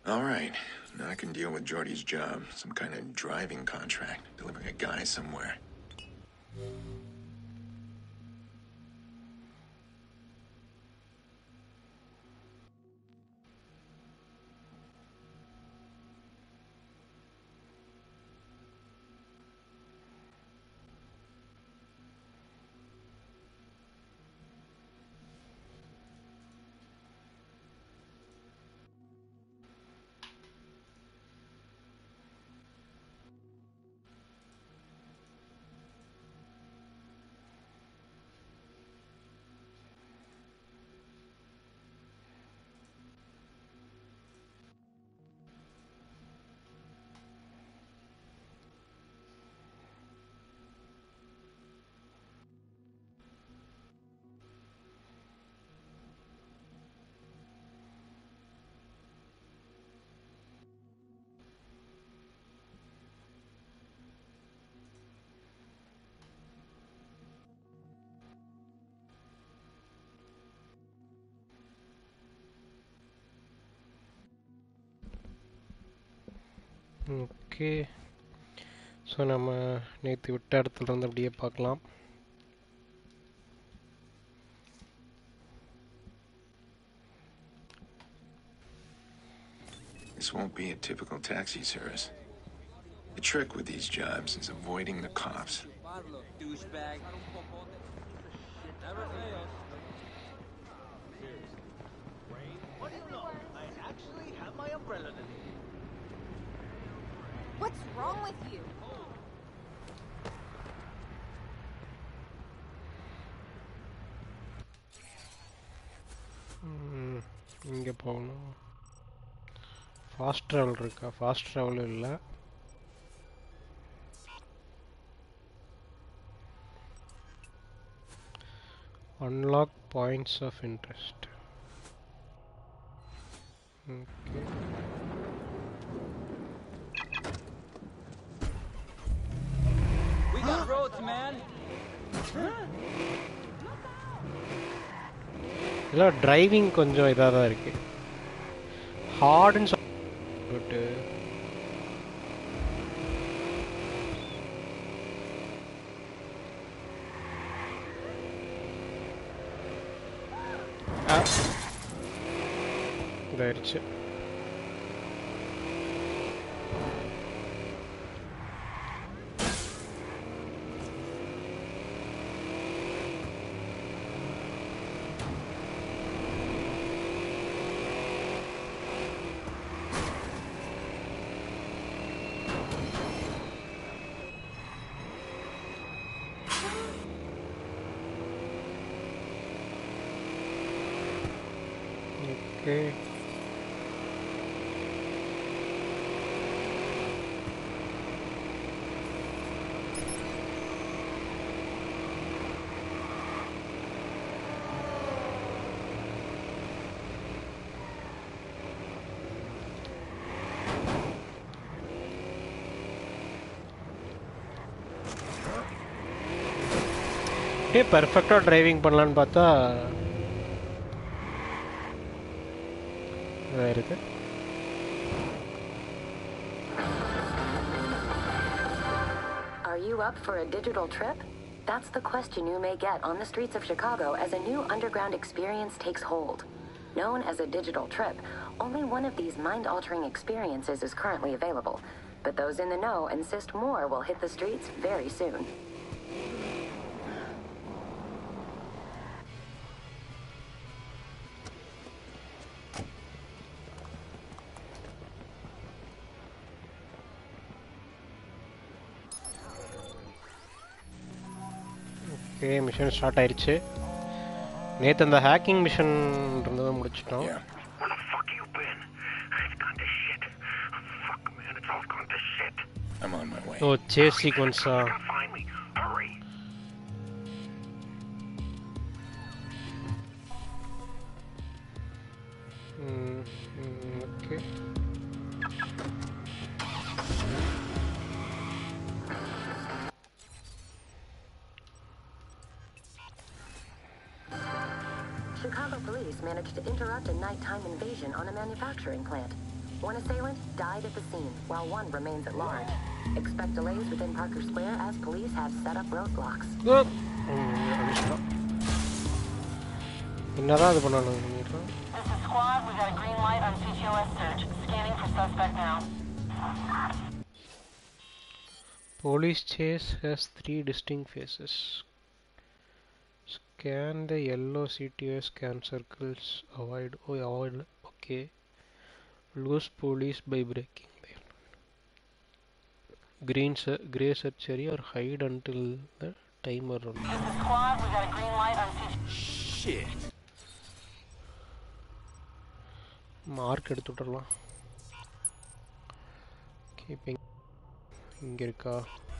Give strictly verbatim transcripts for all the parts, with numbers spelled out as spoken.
All right. Now I can deal with Jordy's job. Some kind of driving contract, delivering a guy somewhere. Okay so நம்ம நேற்று விட்ட இடத்துல இருந்து அப்படியே பார்க்கலாம். This won't be a typical taxi service. The trick with these jobs is avoiding the cops. What's wrong with you? இங்கே போகணும். Fast travel இருக்கா? ஃபாஸ்ட் ட்ராவல் இல்லை. Unlock points of interest. Okay இதெல்லாம் டிரைவிங் கொஞ்சம் இதாக தான் இருக்கு. ஹார்டுன்னு சொல்லிட்டு இதாயிருச்சு. Okay. Hey, perfect driving பண்ணலாம்னு பார்த்தா இருக்கு. Are you up for a digital trip? That's the question you may get on the streets of Chicago as a new underground experience takes hold. Known as a digital trip, only one of these mind-altering experiences is currently available, but those in the know insist more will hit the streets very soon. Okay mission start ஆயிடுச்சு. நேற்று அந்த hacking mission இருந்ததை முடிச்சிட்டோம். I'm on my way. Oh chase சீக்வன்ஸா? Okay Chicago police managed to interrupt a nighttime invasion on a manufacturing plant. One assailant died at the scene, while one remains at large. Expect delays within Parker Square as police have set up roadblocks. என்னடா இது பண்ணானே? This is squad. We got a green light on C T O S search. Scanning for suspect now. Police chase has three distinct phases. Scan the yellow C T O S scan circles. Avoid. Oh, avoid. Okay. Lose police by breaking them. Green, gray search area or hide until the timer runs. This is squad. We got a green light on C T O S. Shit. Mark எடுத்து விட்டுறலாம். Keeping. இங்க இருக்கா?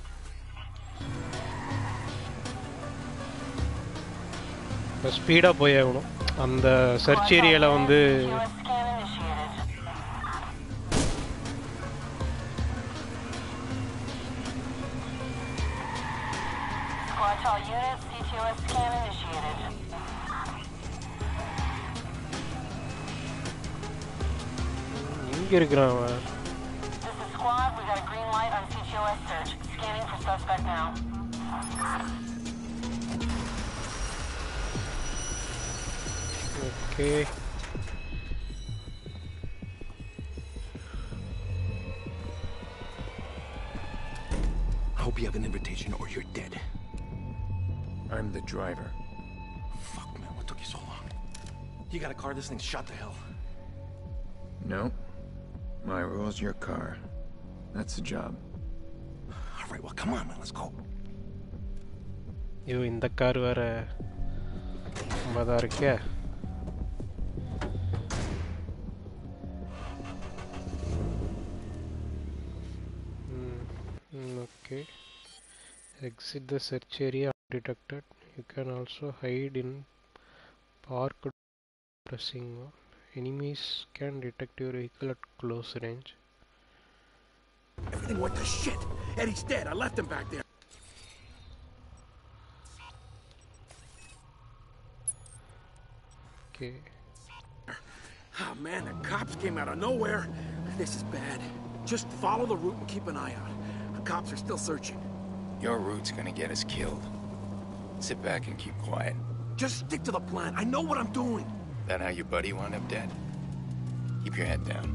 Speedo போய் ஆகணும். அந்த search ஏரியால வந்து இங்க இருக்கிறான் அவன். Squad, we got a green light on C T O S search. Scanning for suspect now. Okay. I hope you have an invitation or you're dead. I'm the driver. Fuck, man, what took you so long? You got a car? This thing's shot to hell. No. My rule's your car. That's the job. All right, well, come on, man, let's go. ஐயோ இந்த car வேற ரொம்பதான் இருக்கே. Okay. Exit the search area undetected. You can also hide in parked pressing. Enemies can detect your vehicle at close range. Everything went to shit. Eddie's dead. I left him back there. Okay. Oh man, the cops came out of nowhere. This is bad. Just follow the route and keep an eye out. The cops are still searching. Your route's gonna get us killed. Sit back and keep quiet. Just stick to the plan. I know what I'm doing. That how your buddy wound up dead? Keep your head down.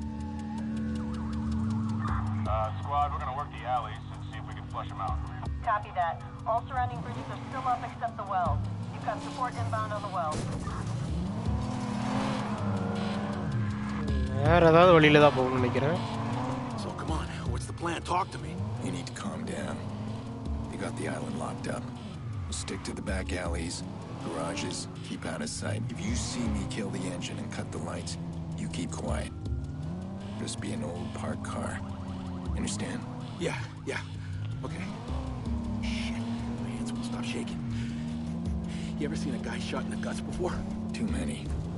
Uh, squad, we're gonna work the alleys and see if we can flush them out. Copy that. All surrounding bridges are still up except the wells. You've got support inbound on the wells. வேற ஏதாவது வழியில தான் போகணும்னு நினைக்கிறேன். So come on, what's the plan? Talk to me. You need to calm down. You got the island locked up. We'll stick to the back alleys, garages, keep out of sight. If you see me kill the engine and cut the lights, you keep quiet. Just be an old parked car. Understand? Yeah, yeah. Okay. Shit, my hands won't stop shaking. You ever seen a guy shot in the guts before? Too many.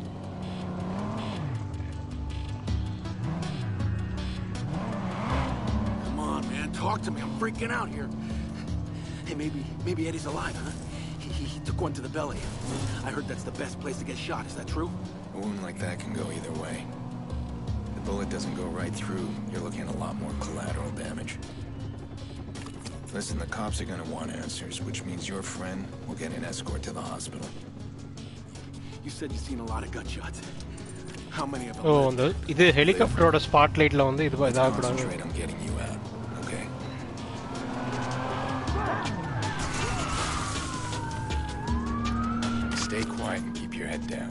Come on, man, talk to me. I'm freaking out here. Hey, maybe, maybe Eddie's alive, huh? He, he, he took one to the belly. I heard that's the best place to get shot. Is that true? A wound like that can go either way. The bullet doesn't go right through, you're looking at a lot more collateral damage. Listen, the cops are gonna want answers, which means your friend will get an escort to the hospital. You said you've seen a lot of gunshots. How many of them? ஓ அந்த இது ஹெலிகாப்டரோட ஸ்பாட்லைட்ல வந்து இது இதாக கூடாது. Concentrate on getting you out, okay? Stay quiet and keep your head down.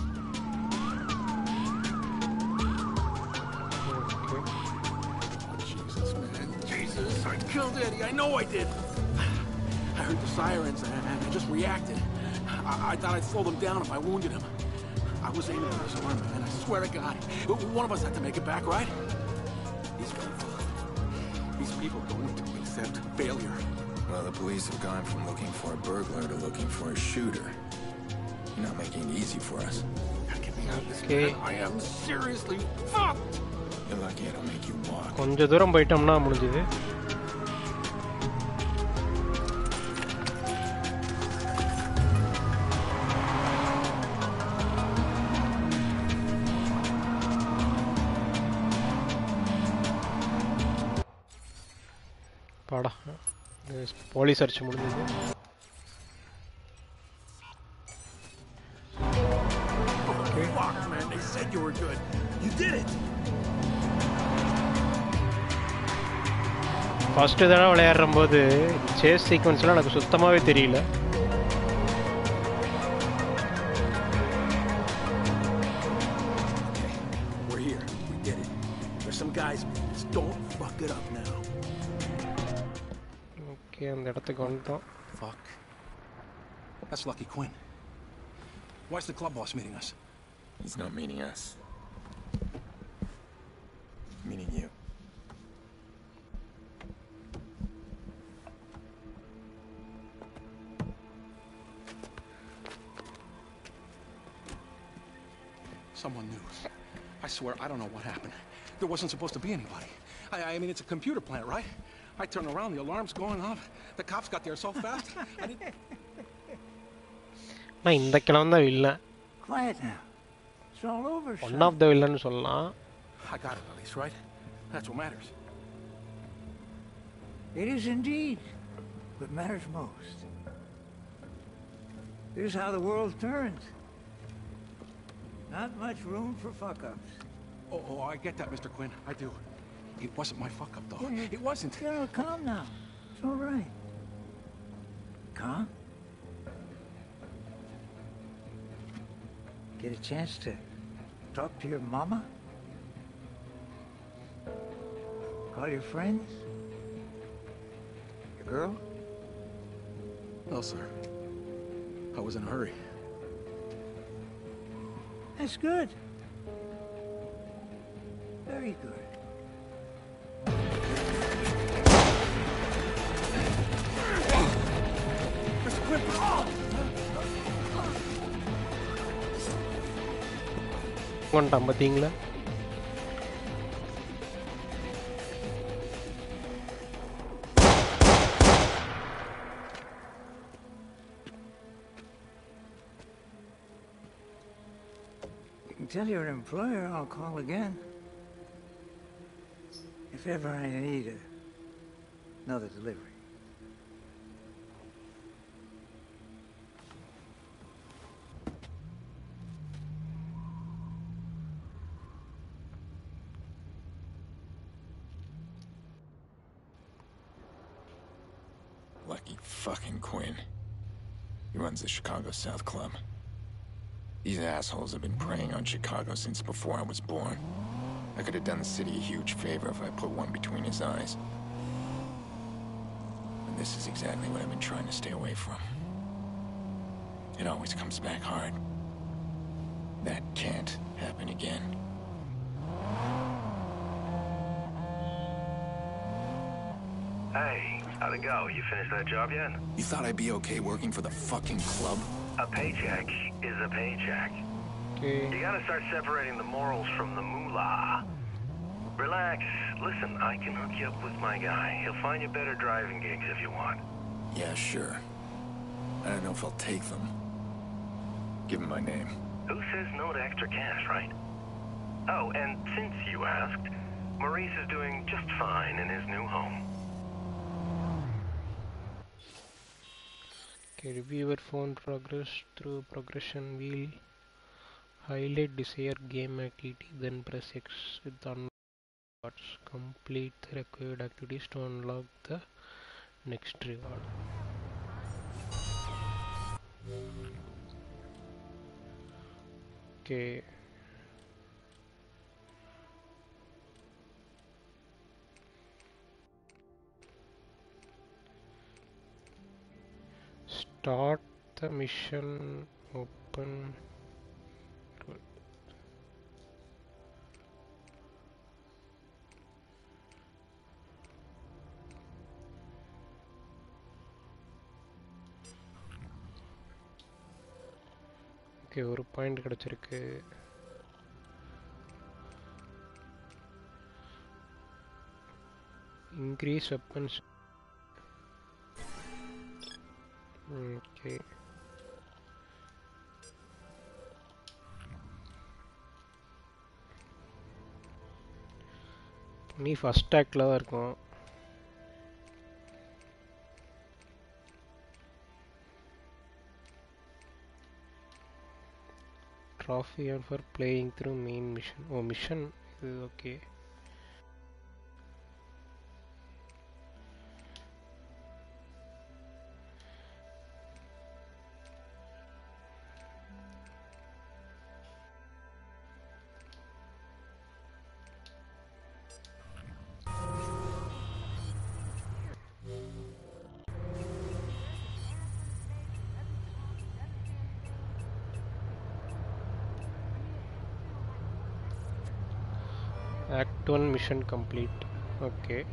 I killed Eddie, I know I did. I heard the sirens and I just reacted. I, I thought I'd slow them down if I wounded him. I was aiming for his arm, and I swear to God, one of us had to make it back, right? These people, these people don't accept failure. Well, the police have gone from looking for a burglar to looking for a shooter. You're not making it easy for us. Gotta get me out of this, Okay. man. I am seriously fucked. You're lucky I don't make you walk. கொஞ்ச தூரம் போயிட்டோம்னா முடிஞ்சது. பாடா police search முடிஞ்சது. Fuck, man, they said you were good. You did it. First தடவை விளையாடும்போது chase சீக்வன்ஸ்லாம் எனக்கு சுத்தமாகவே தெரியல. We're here. We did it. There's some guys. Just don't fuck it up now. Okay, அந்த இடத்துக்கு வந்துட்டோம். Fuck. That's Lucky Quinn. Why's the club boss meeting us? He's not meeting us. Meeting you. Someone knew. I swear, I don't know what happened. There wasn't supposed to be anybody. I, I mean, it's a computer plant, right? I turn around, the alarm's going off. The cops got there so fast. I didn't... நான் இந்த கிழமை தான் villain. Quiet now. It's all over. One of the villains சொல்லலாம். I got it, at least, right? That's what matters. It is indeed what matters most. This is how the world turns. Not much room for fuck-ups. Oh, oh, I get that, Mister Quinn. I do. It wasn't my fuck-up, though. Yeah. It wasn't. No, no, calm now. It's all right. Calm? Get a chance to talk to your mama? Call your friends? Your girl? No, sir. I was in a hurry. That's good. Very good. Mister Quinn! Oh! வந்துட்டான் பார்த்தீங்களா? Tell your employer I'll call again if ever I need a, another delivery. Lucky fucking Quinn. He runs the Chicago South Club. These assholes have been preying on Chicago since before I was born. I could have done the city a huge favor if I put one between his eyes. And this is exactly what I've been trying to stay away from. It always comes back hard. That can't happen again. Hey, how'd it go? You finished that job yet? You thought I'd be okay working for the fucking club? A paycheck is a paycheck. Okay. You gotta start separating the morals from the moolah. Relax. Listen, I can hook you up with my guy. He'll find you better driving gigs if you want. Yeah, sure. I don't know if I'll take them. Give him my name. Who says no to extra cash, right? Oh, and since you asked, Maurice is doing just fine in his new home. Okay, review your phone progress through progression wheel. Highlight desired game activity, then press X with the unlock rewards. Complete the required activities to unlock the next reward. Okay. Start the mission. Open. Okay, ஒரு point கிடைச்சிருக்கு. Increase weapons. Okay, நீ first ஆக்டில் தான் இருக்கும். trophy and for playing through main mission. Oh, mission is okay. Act one mission complete. Okay.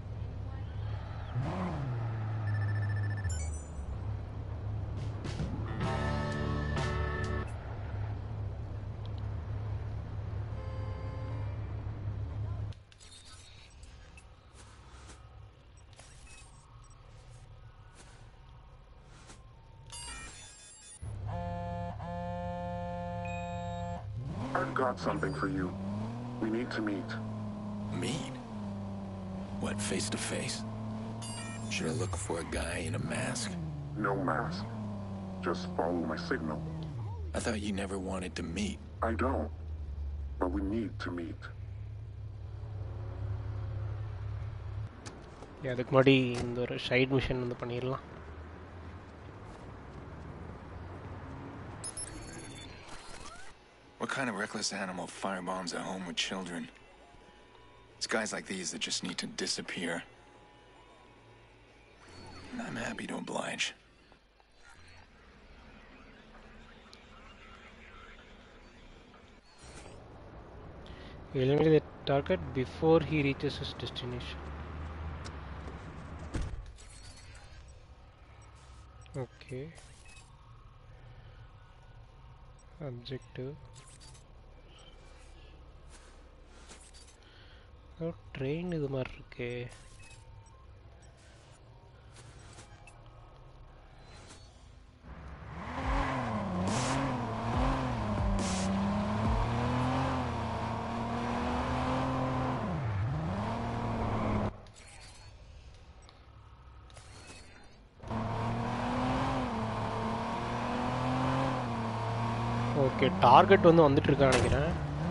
I've got something for you. We need to meet. Meet? What, face to face? Should I look for a guy in a mask? No mask. Just follow my signal. I thought you never wanted to meet. I don't. But we need to meet. Yeah, அதுக்கு முன்னாடி இந்த ஒரு side mission வந்து பண்ணிடலாம். What kind of reckless animal firebombs at home with children? It's guys like these that just need to disappear. And I'm happy to oblige. Eliminate the target before he reaches his destination. Okay. Objective. Oh, train இது மாதிரி இருக்கே. Okay, target வந்து வந்துட்டு இருக்கா நினைக்கிறேன்.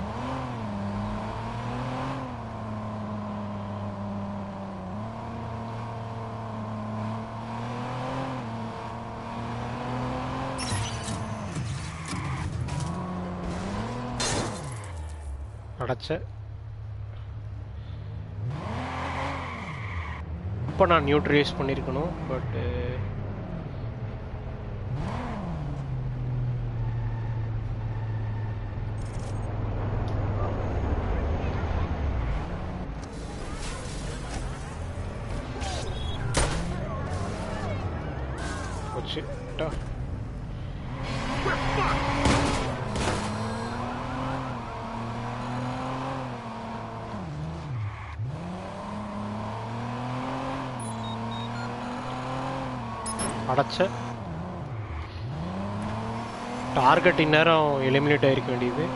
அடைச்ச இப்போ நான் neutralise பண்ணியிருக்கணும். பட்டு போச்சுட்டா. அடைச்ச டார்கெட் இந்நேரம் எலிமினேட் ஆகிருக்க வேண்டியது.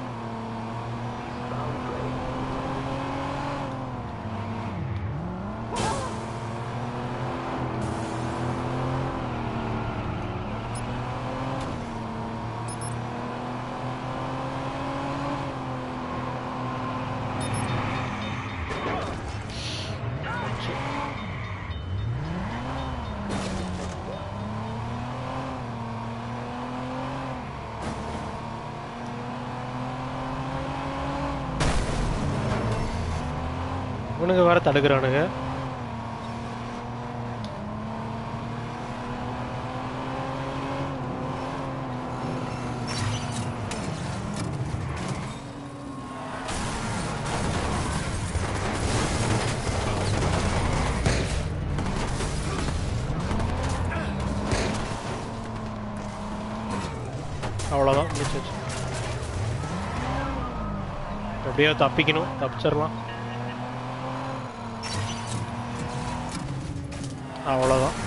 இவனுங்க வேற தடுக்கிறானுங்க. அவ்வளோதான், முடிச்சாச்சு. எப்படியோ தப்பிக்கணும், தப்பிச்சிடலாம். அவ்வளோதான்.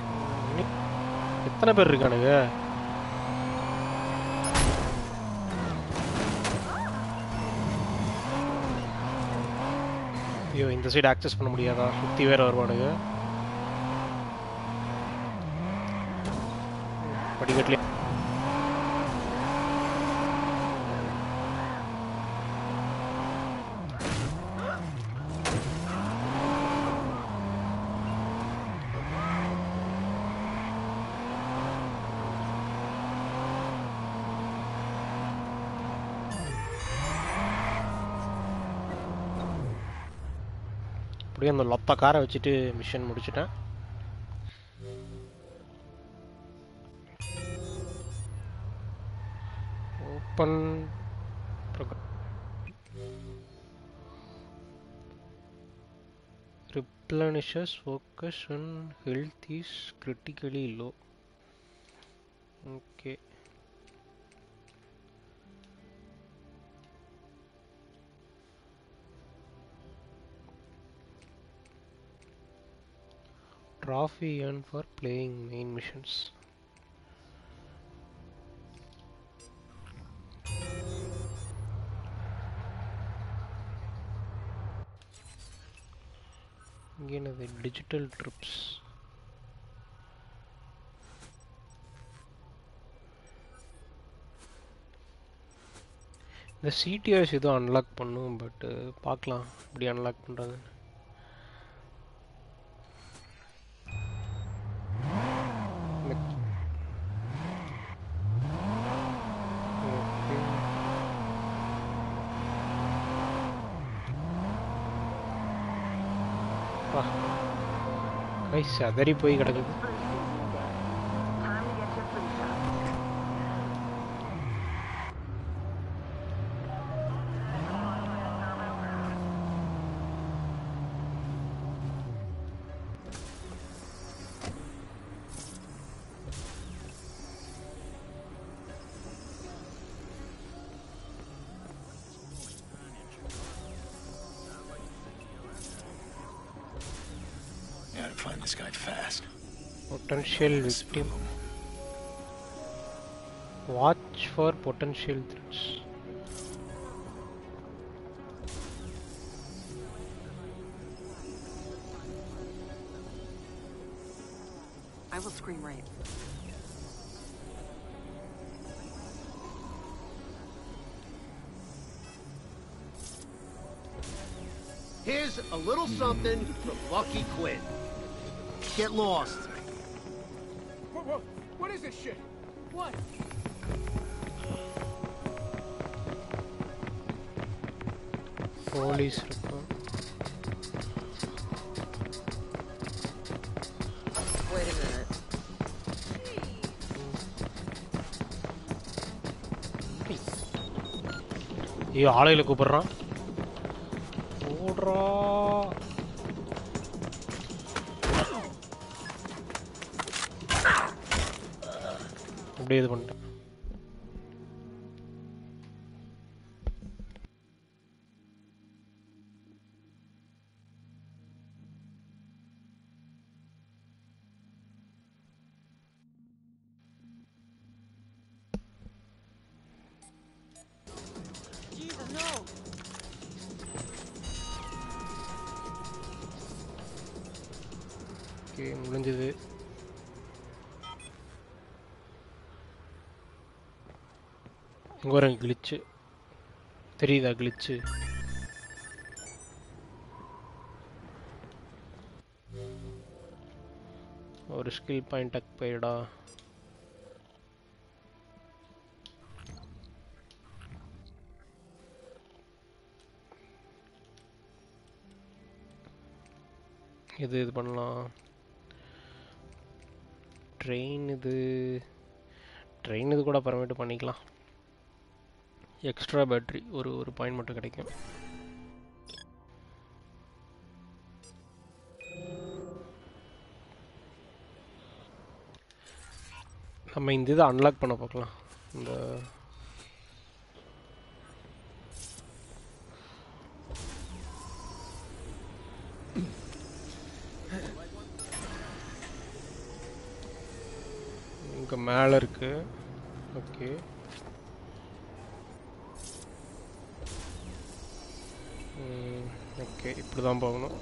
எத்தனை பேர் இருக்கானுங்க? ஐயோ இந்த சைடு ஆக்சஸ் பண்ண முடியாதா? சுற்றி வேறு வருவானுங்க. படிக்கட்டிலே அப்படியே அந்த லொத்த காரை வச்சுட்டு மிஷன் முடிச்சிட்டேன். Open replenishes focus on health is critically low. Okay. Trophy earned for playing main missions. Again the digital trips. The C T S ஏதோ unlock பண்ணும், பட் பார்க்கலாம் இப்படி unlock பண்றது. Nice, அதரி போய் கிடக்குது. Find this guy fast. Potential victim. Watch for potential threats. I will scream right. Here's a little something from Lucky Quinn. Get lost. Whoa, whoa. What is this shit? What? Police report. Wait a minute. ஐயோ ஆளையில கூப்பிடுறான். ஓடுறா. அப்படியே இது பண்ணிட்டேன். Okay முடிஞ்சது. இங்கே ஒரு கிளிச்சு தெரியுதா? கிளிச்சு ஒரு ஸ்கில் பாயிண்ட் டக் போயிடா. இது இது பண்ணலாம். ட்ரெயின் இது ட்ரெயின் இது கூட அப்புறமேட்டு பண்ணிக்கலாம். எக்ஸ்ட்ரா பேட்டரி ஒரு ஒரு பாயிண்ட் மட்டும் கிடைக்கும். நம்ம இந்த இதை அன்லாக் பண்ண பார்க்கலாம். இந்த இங்கே மேலே இருக்கு. ஓகே ஓகே இப்படி தான் போகணும்.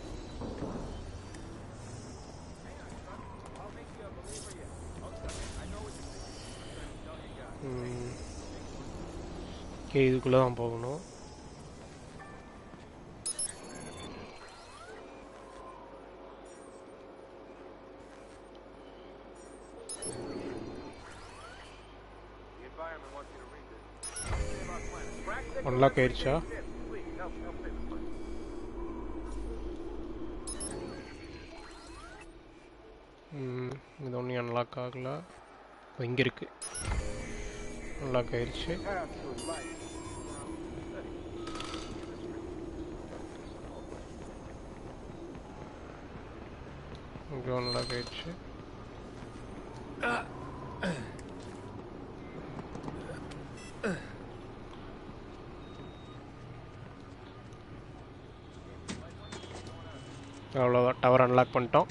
ஓகே இதுக்குள்ளே தான் போகணும். அன்லாக் ஆயிடுச்சா? இது ஒன்றும் அன்லாக் ஆகல. இங்கே இருக்கு. அன்லாக் ஆயிடுச்சு. இங்கே அன்லாக் ஆயிடுச்சு. அவ்வளோதான், டவர் அன்லாக் பண்ணிட்டோம்.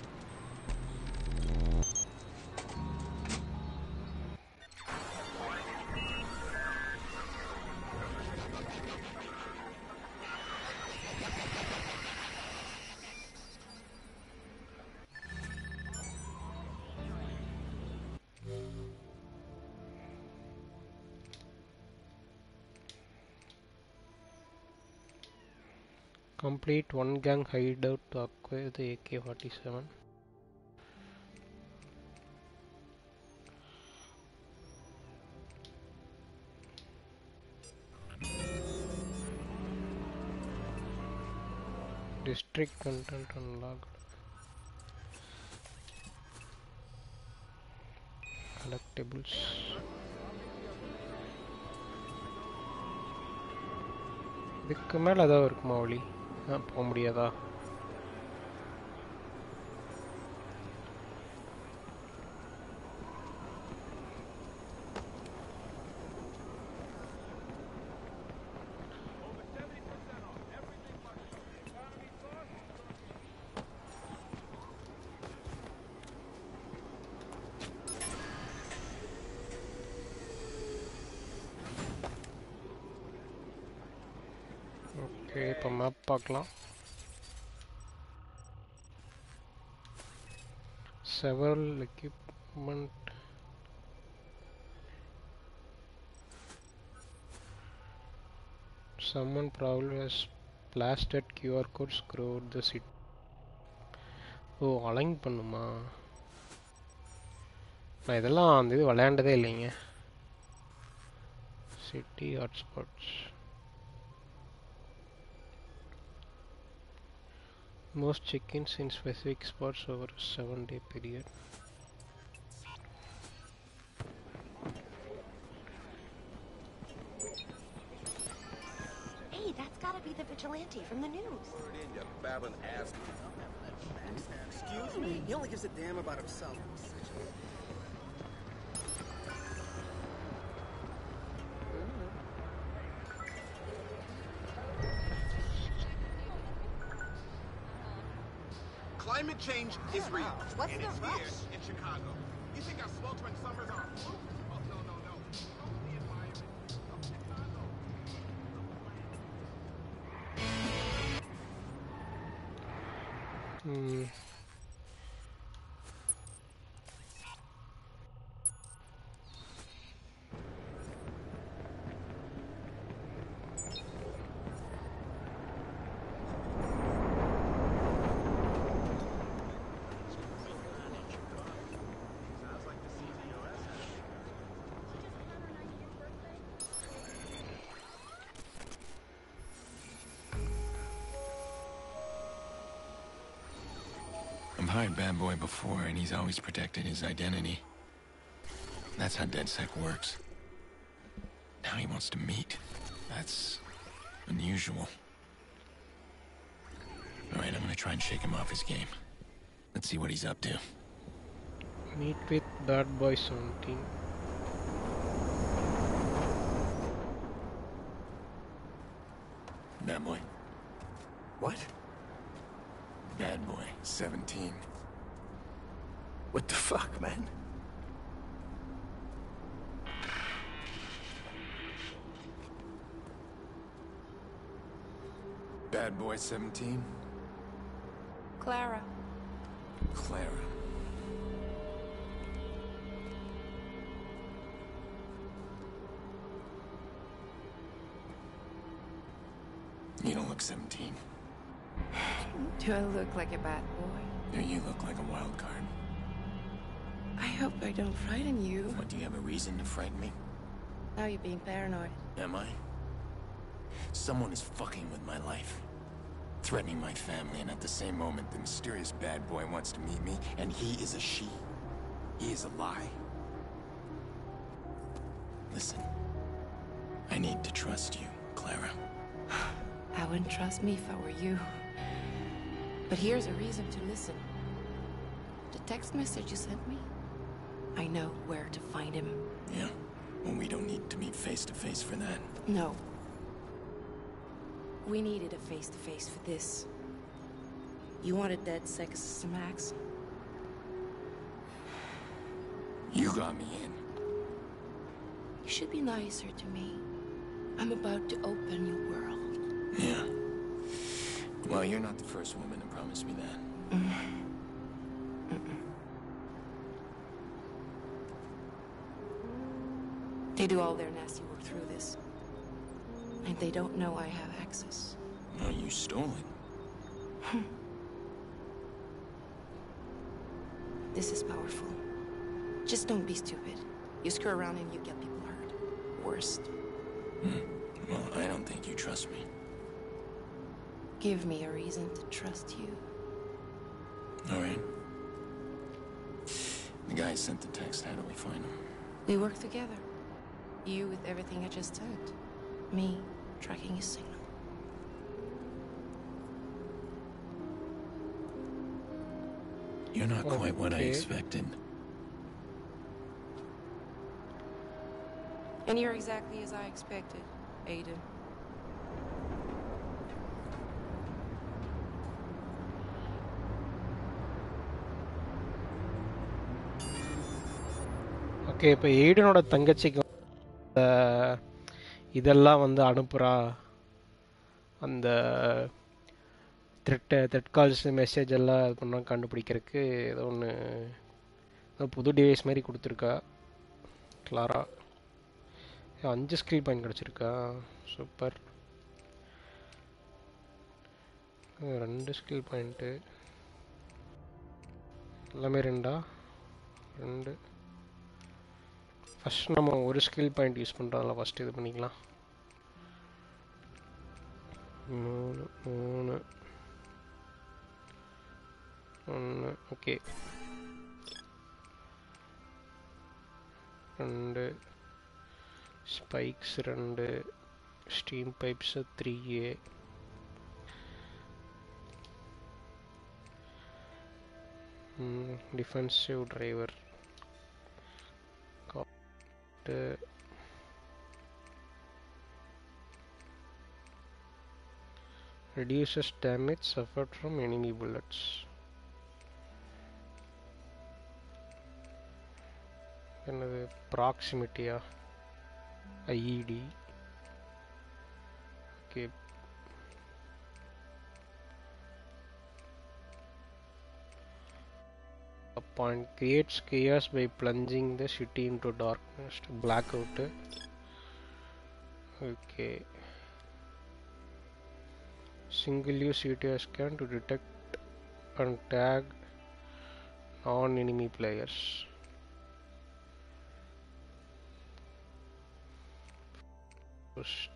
Complete one gang hideout to acquire the A K forty-seven. District content unlocked. Collectibles. இதுக்கு மேலே ஏதாவது இருக்குமா வழி? போக முடியாதா? ஓகே இப்போ மேப் பார்க்கலாம். Several equipment. Someone probably has blasted Q R codes throughout the city. Oh align பண்ணுமா? நான் இதெல்லாம் அந்த இது விளையாண்டதே இல்லைங்க. City hotspots. Most check-ins in specific spots over a seven day period. Hey, that's gotta be the vigilante from the news. Word in, you babbling ass. Excuse me? He only gives a damn about himself. Climate change is real. What's and the it's rush? here in Chicago. You think our smokes when summers are a fluke? Oh, no, no, no. Don't the environment of Chicago. Hmm. I've hired Bad Boy before, and he's always protected his identity. That's how DedSec works. Now he wants to meet. That's unusual. All right, I'm gonna try and shake him off his game. Let's see what he's up to. Meet with Bad Boy seventeen. Bad Boy. What? Bad Boy seventeen. What the fuck, man? bad boy seventeen? Clara. Clara. You don't look seventeen. Do I look like a bad boy? No, you look like a wild card. I hope I don't frighten you. What, do you have a reason to frighten me? Now you're being paranoid. Am I? Someone is fucking with my life. Threatening my family, and at the same moment, the mysterious bad boy wants to meet me, and he is a she. He is a lie. Listen. I need to trust you, Clara. I wouldn't trust me if I were you. But here's a reason to listen. The text message you sent me, I know where to find him. Yeah? Well, we don't need to meet face to face for that. No. We needed a face-to-face for this. You wanted dead sex, Max? You got me in. You should be nicer to me. I'm about to open your world. Yeah. Well, you're not the first woman to promise me that. Mm. Mm-mm. They do all their nasty work through this. And they don't know I have access. Well, you stole it. This is powerful. Just don't be stupid. You screw around and you get people hurt. Worst. Hmm. Well, I don't think you trust me. Give me a reason to trust you. All right. The guy sent the text. How do we find him? We work together. You with everything I just sent. Me tracking his signal. You're not Okay. quite what I expected. And you're exactly as I expected, Aiden. Okay, இப்போ எய்டனோட தங்கச்சிக்கு இதெல்லாம் வந்து அனுப்புகிறா, அந்த thread thread calls message எல்லாம் இது பண்ணால் கண்டுபிடிக்கிறதுக்கு ஏதோ ஒன்று ஏதோ புது டிவைஸ் மாதிரி கொடுத்துருக்கா கிளாரா. அஞ்சு ஸ்கில் பாயிண்ட் கிடச்சிருக்கா, சூப்பர். ரெண்டு ஸ்கில் பாயிண்ட்டு எல்லாமே ரெண்டா ரெண்டு. ஃபஸ்ட் நம்ம ஒரு ஸ்கில் பாயிண்ட் யூஸ் பண்ணுறதால ஃபஸ்ட்டு இது பண்ணிக்கலாம். மூணு மூணு ஒன்று. ஓகே, ரெண்டு ஸ்பைக்ஸ், ரெண்டு steam pipes, three A. Defensive driver reduces damage suffered from enemy bullets. என்னது proximity-ஆ I E D. okay, a point creates chaos by plunging the city into darkness. Blackout. Okay, single use C T O scan to detect and tag non-enemy players. First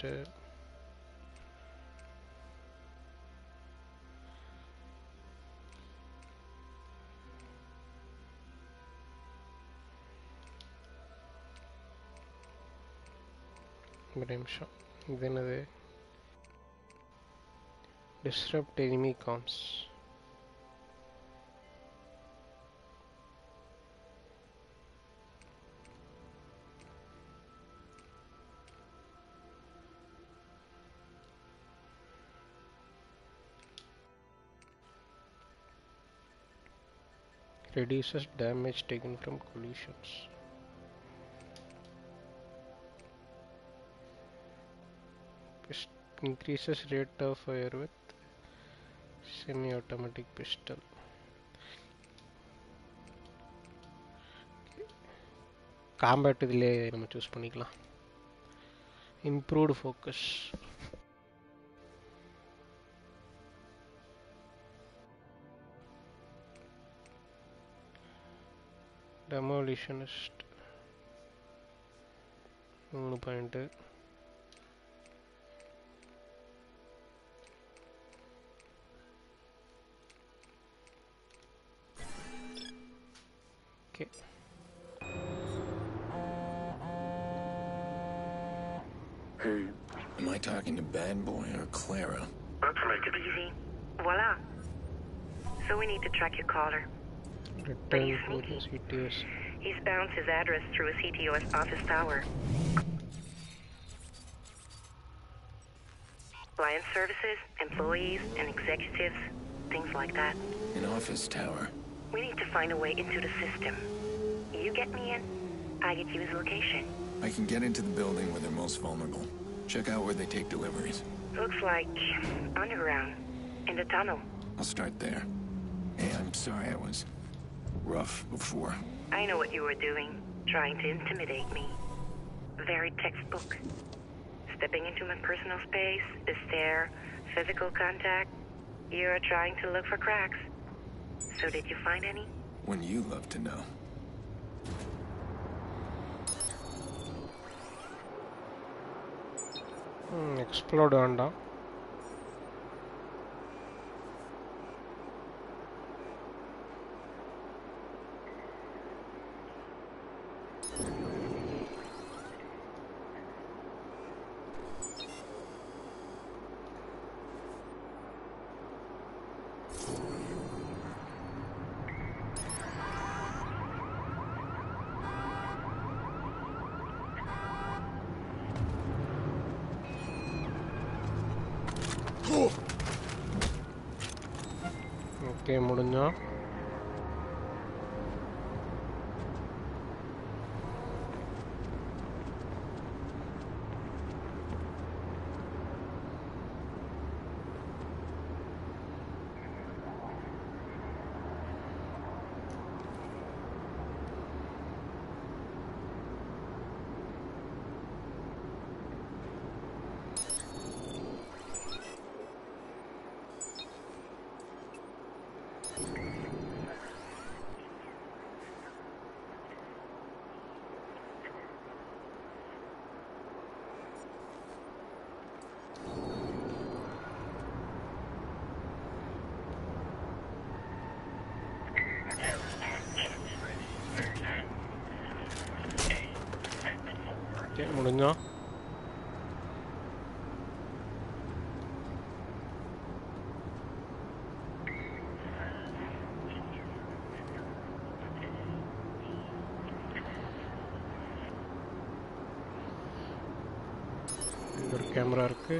ஒரு நிமிஷம், இது என்னது? disrupt enemy comms. Reduces damage taken from collisions. Increases rate of fire with semi-automatic pistol. Combat idile nama choose panikalam. Improved focus. Demolitionist மூணு point. Okay. Hey, am I talking to Bad Boy or Clara? Let's make it easy. Voila. So we need to track your caller. But he's sneaky. C T S. He's bounced his address through a C T O S office tower. Client services, employees, and executives, things like that. An office tower. We need to find a way into the system. You get me in, I get you his location. I can get into the building where they're most vulnerable. Check out where they take deliveries. Looks like underground, in the tunnel. I'll start there. Hey, I'm sorry I was rough before. I know what you were doing, trying to intimidate me. Very textbook. Stepping into my personal space, the stare, physical contact. You're trying to look for cracks. So did you find any? When you love to know. Hmm, explode onda. Okay, முடிஞ்சா முடிஞ்சா ஒரு camera இருக்கு.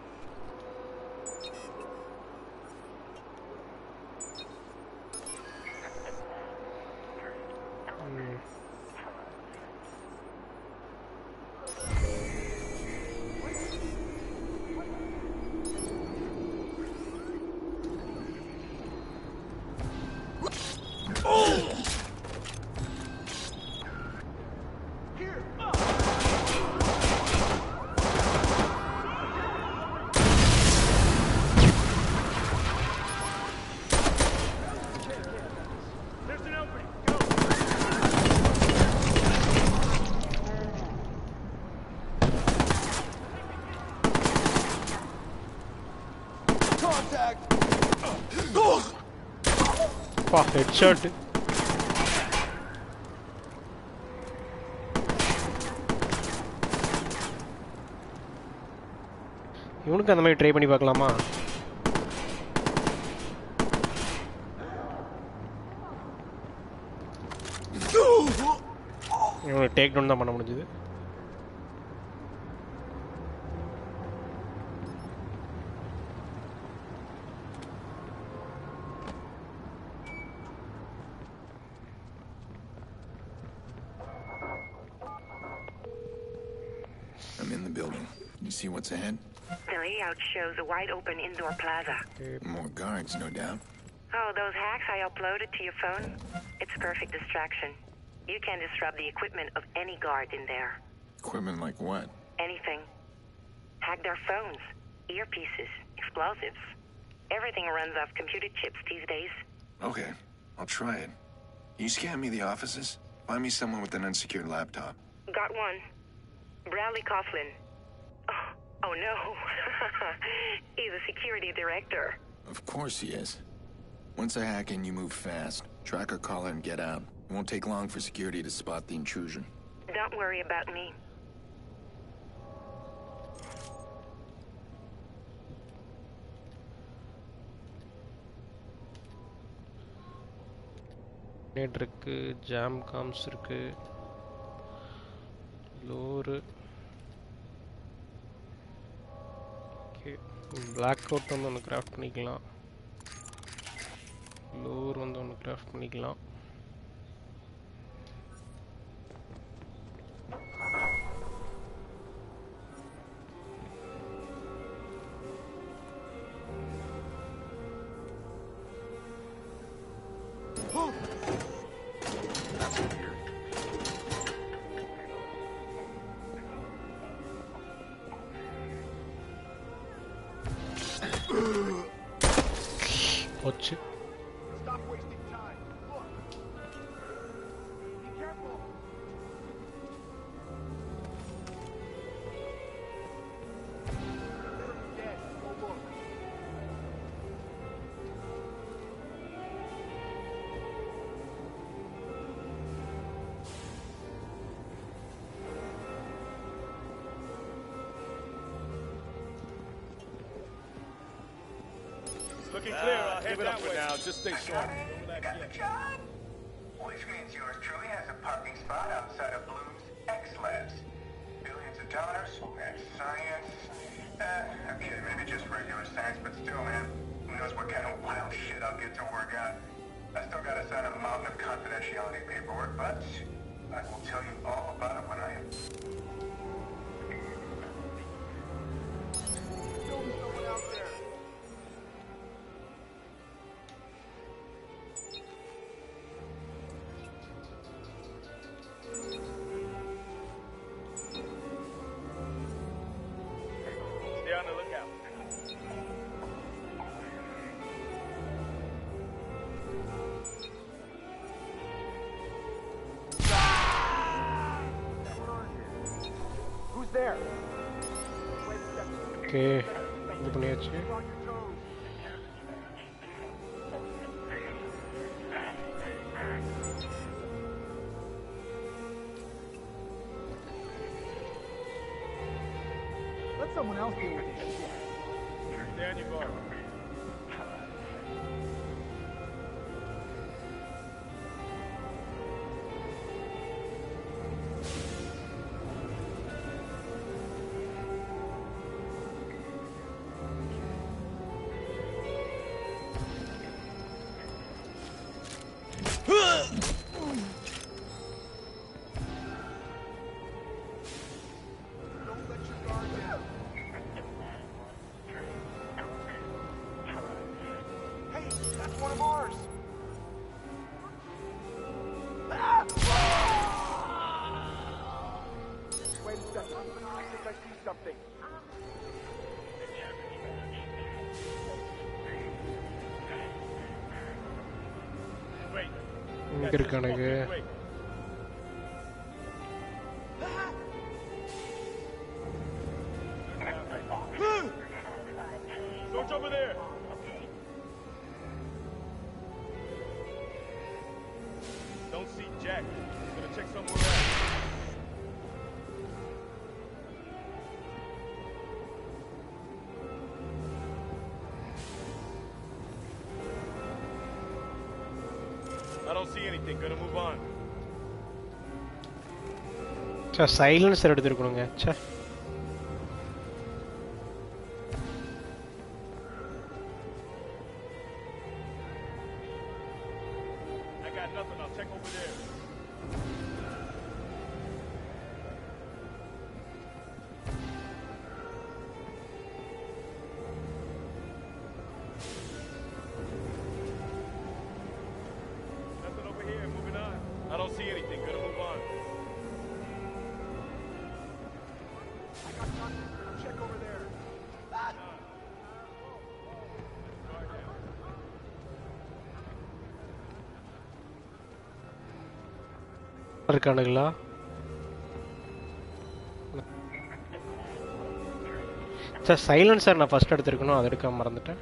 Headshot. இவனுக்கு அந்த மாதிரி try பண்ணி பார்க்கலாமா? இவனுக்கு டேக் டவுன் தான் பண்ண முடிஞ்சது. I'm in the building. You see what's ahead? The layout shows a wide-open indoor plaza. More guards, no doubt. Oh, those hacks I uploaded to your phone? It's perfect distraction. You can disrupt the equipment of any guard in there. Equipment like what? Anything. Hack their phones, earpieces, explosives. Everything runs off computer chips these days. Okay, I'll try it. You scan me the offices? Find me someone with an unsecured laptop. Got one. Bradley Coughlin. Oh, oh no. He's a security director. Of course he is. Once I hack in, you move fast. Track a caller and get out. It won't take long for security to spot the intrusion. Don't worry about me. Net இருக்கு, jam comms இருக்கு, lore. Okay, blackout வந்து ஒன்று craft பண்ணிக்கலாம். lore வந்து ஒன்று craft பண்ணிக்கலாம். Watch it. Stop wasting time. Look. Be careful. They're dead. Go look. Looking clear. I'll head that way. Now, just stay sharp. Got the job? Which means yours truly has a parking spot outside of Bloom's X-Labs. Billions of dollars, and science. Uh, okay, maybe just regular science, but still, man. Who knows what kind of wild shit I'll get to work on. I still gotta sign a mountain of confidentiality paperwork, but I will tell you all about it when I am. Someone out there. Stay on the lookout. Who's there? Okay, இது பண்ணியாச்சு. Let someone else deal with it. Stay on your guard. Don't let your guard down. Hey, that's one of ours. Ah! Wait a second. I think I see something. Wait. இங்க இருக்கானுங்க. Wait. Search over there. Don't see Jack. He's gonna check somewhere else. I don't see anything. Gonna move on. சே silencer எடுத்துருக்கணுங்க. சே I got nothing. I'll check over there. இருக்கானுங்களா? Sir silencer நான் first எடுத்துருக்கணும், அதை எடுக்க மறந்துட்டேன்.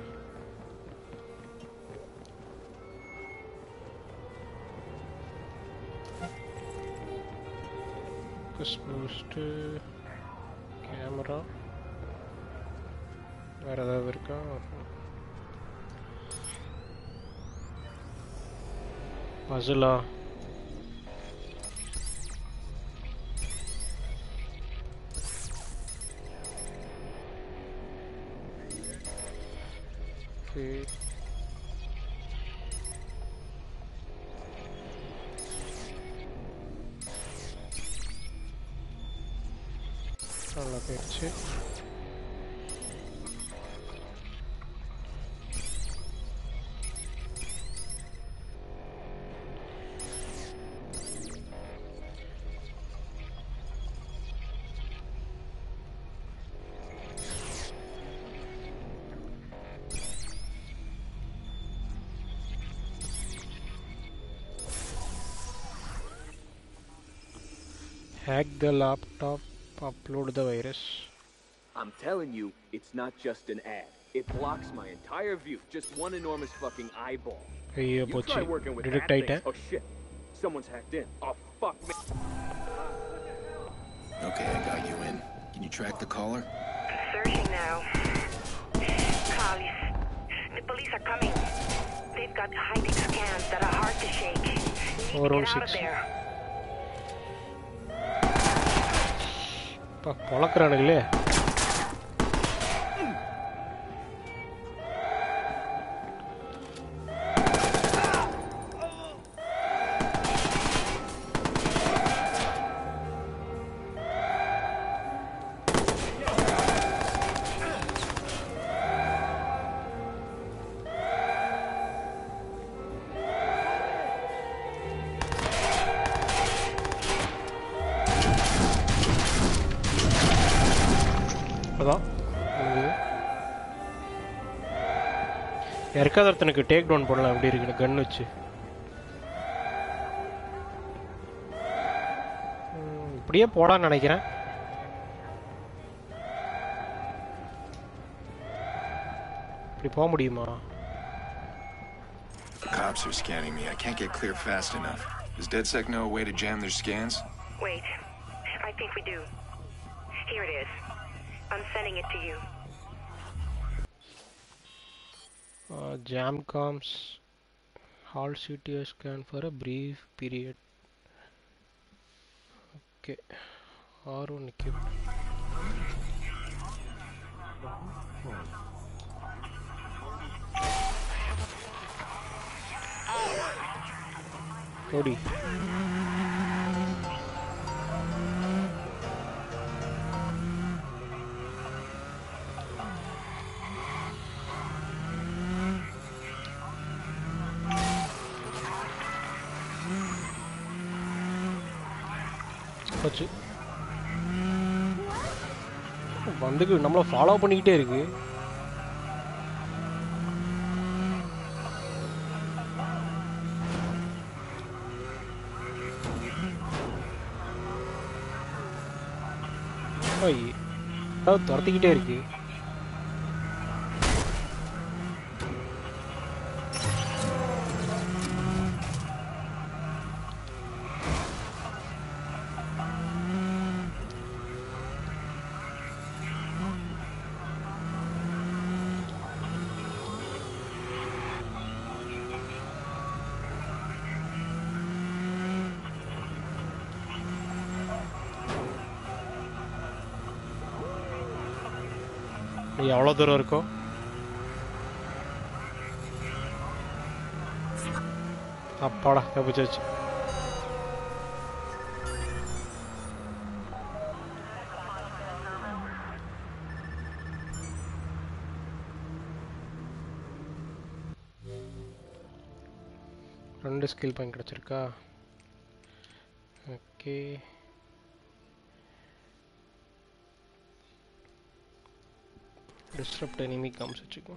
பூஸ்ட் கேமரா வேற ஏதாவது இருக்கா? பசிலா Okay. நல்லா போயிடுச்சு. Hack the laptop, upload the virus. I'm telling you, it's not just an ad. It blocks my entire view. Just one enormous fucking eyeball. Hey, you pochi. try working with Detect that it, thing. Oh shit. Someone's hacked in. Oh fuck me. Okay, I got you in. Can you track the caller? Searching now. Callis. The police are coming. They've got high-tech scans that are hard to shake. Need to get out of there. பொளக்குறானுங்களே. யாருக்காவது ஒருத்தனுக்கு take down பண்ணலாம். எப்படி இருக்கு கன் வச்சு? இப்படியே போடான்னு நினைக்கிறேன். இப்படி போக முடியுமா? Cops are scanning me. I can't get clear fast enough. Does DedSec know a way to jam their scans? Wait. I think we do. Here it is. I'm sending it to you. Uh, jam comms. Halt C T S scan for a brief period. Okay. R one equipped. Cody. போச்சு. வந்துக்கு நம்மள follow பண்ணிக்கிட்டே இருக்கு. ஐய் அது துரத்திக்கிட்டே இருக்கு. எவ்வளோ தூரம் இருக்கும்? அப்பாடா தப்பிச்சாச்சு. ரெண்டு ஸ்கில் பாயிண்ட் கிடச்சிருக்கா? ஓகே. Disrupt enemy comes வச்சுக்கோ.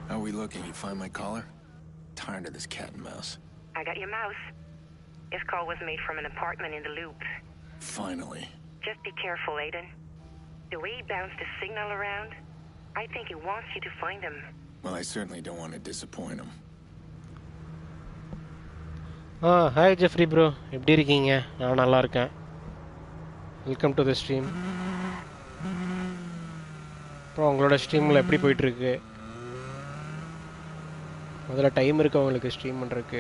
How are we looking? You find my collar? Tired of this cat and mouse. I got your mouse. This call was made from an apartment in the loop. Finally. Just be careful, Aiden. The way he bounced the signal around, I think he wants you to find him. Well, I certainly don't want to disappoint him. Ah, hi Jeffrey bro. எப்படி இருக்கீங்க? நான் நல்லா இருக்கேன். Welcome to the stream. bro உங்களோட ஸ்ட்ரீம்ல எப்படி போயிட்டு இருக்கு? முதல்ல டைம் இருக்கு உங்களுக்கு ஸ்ட்ரீம் பண்றதுக்கு?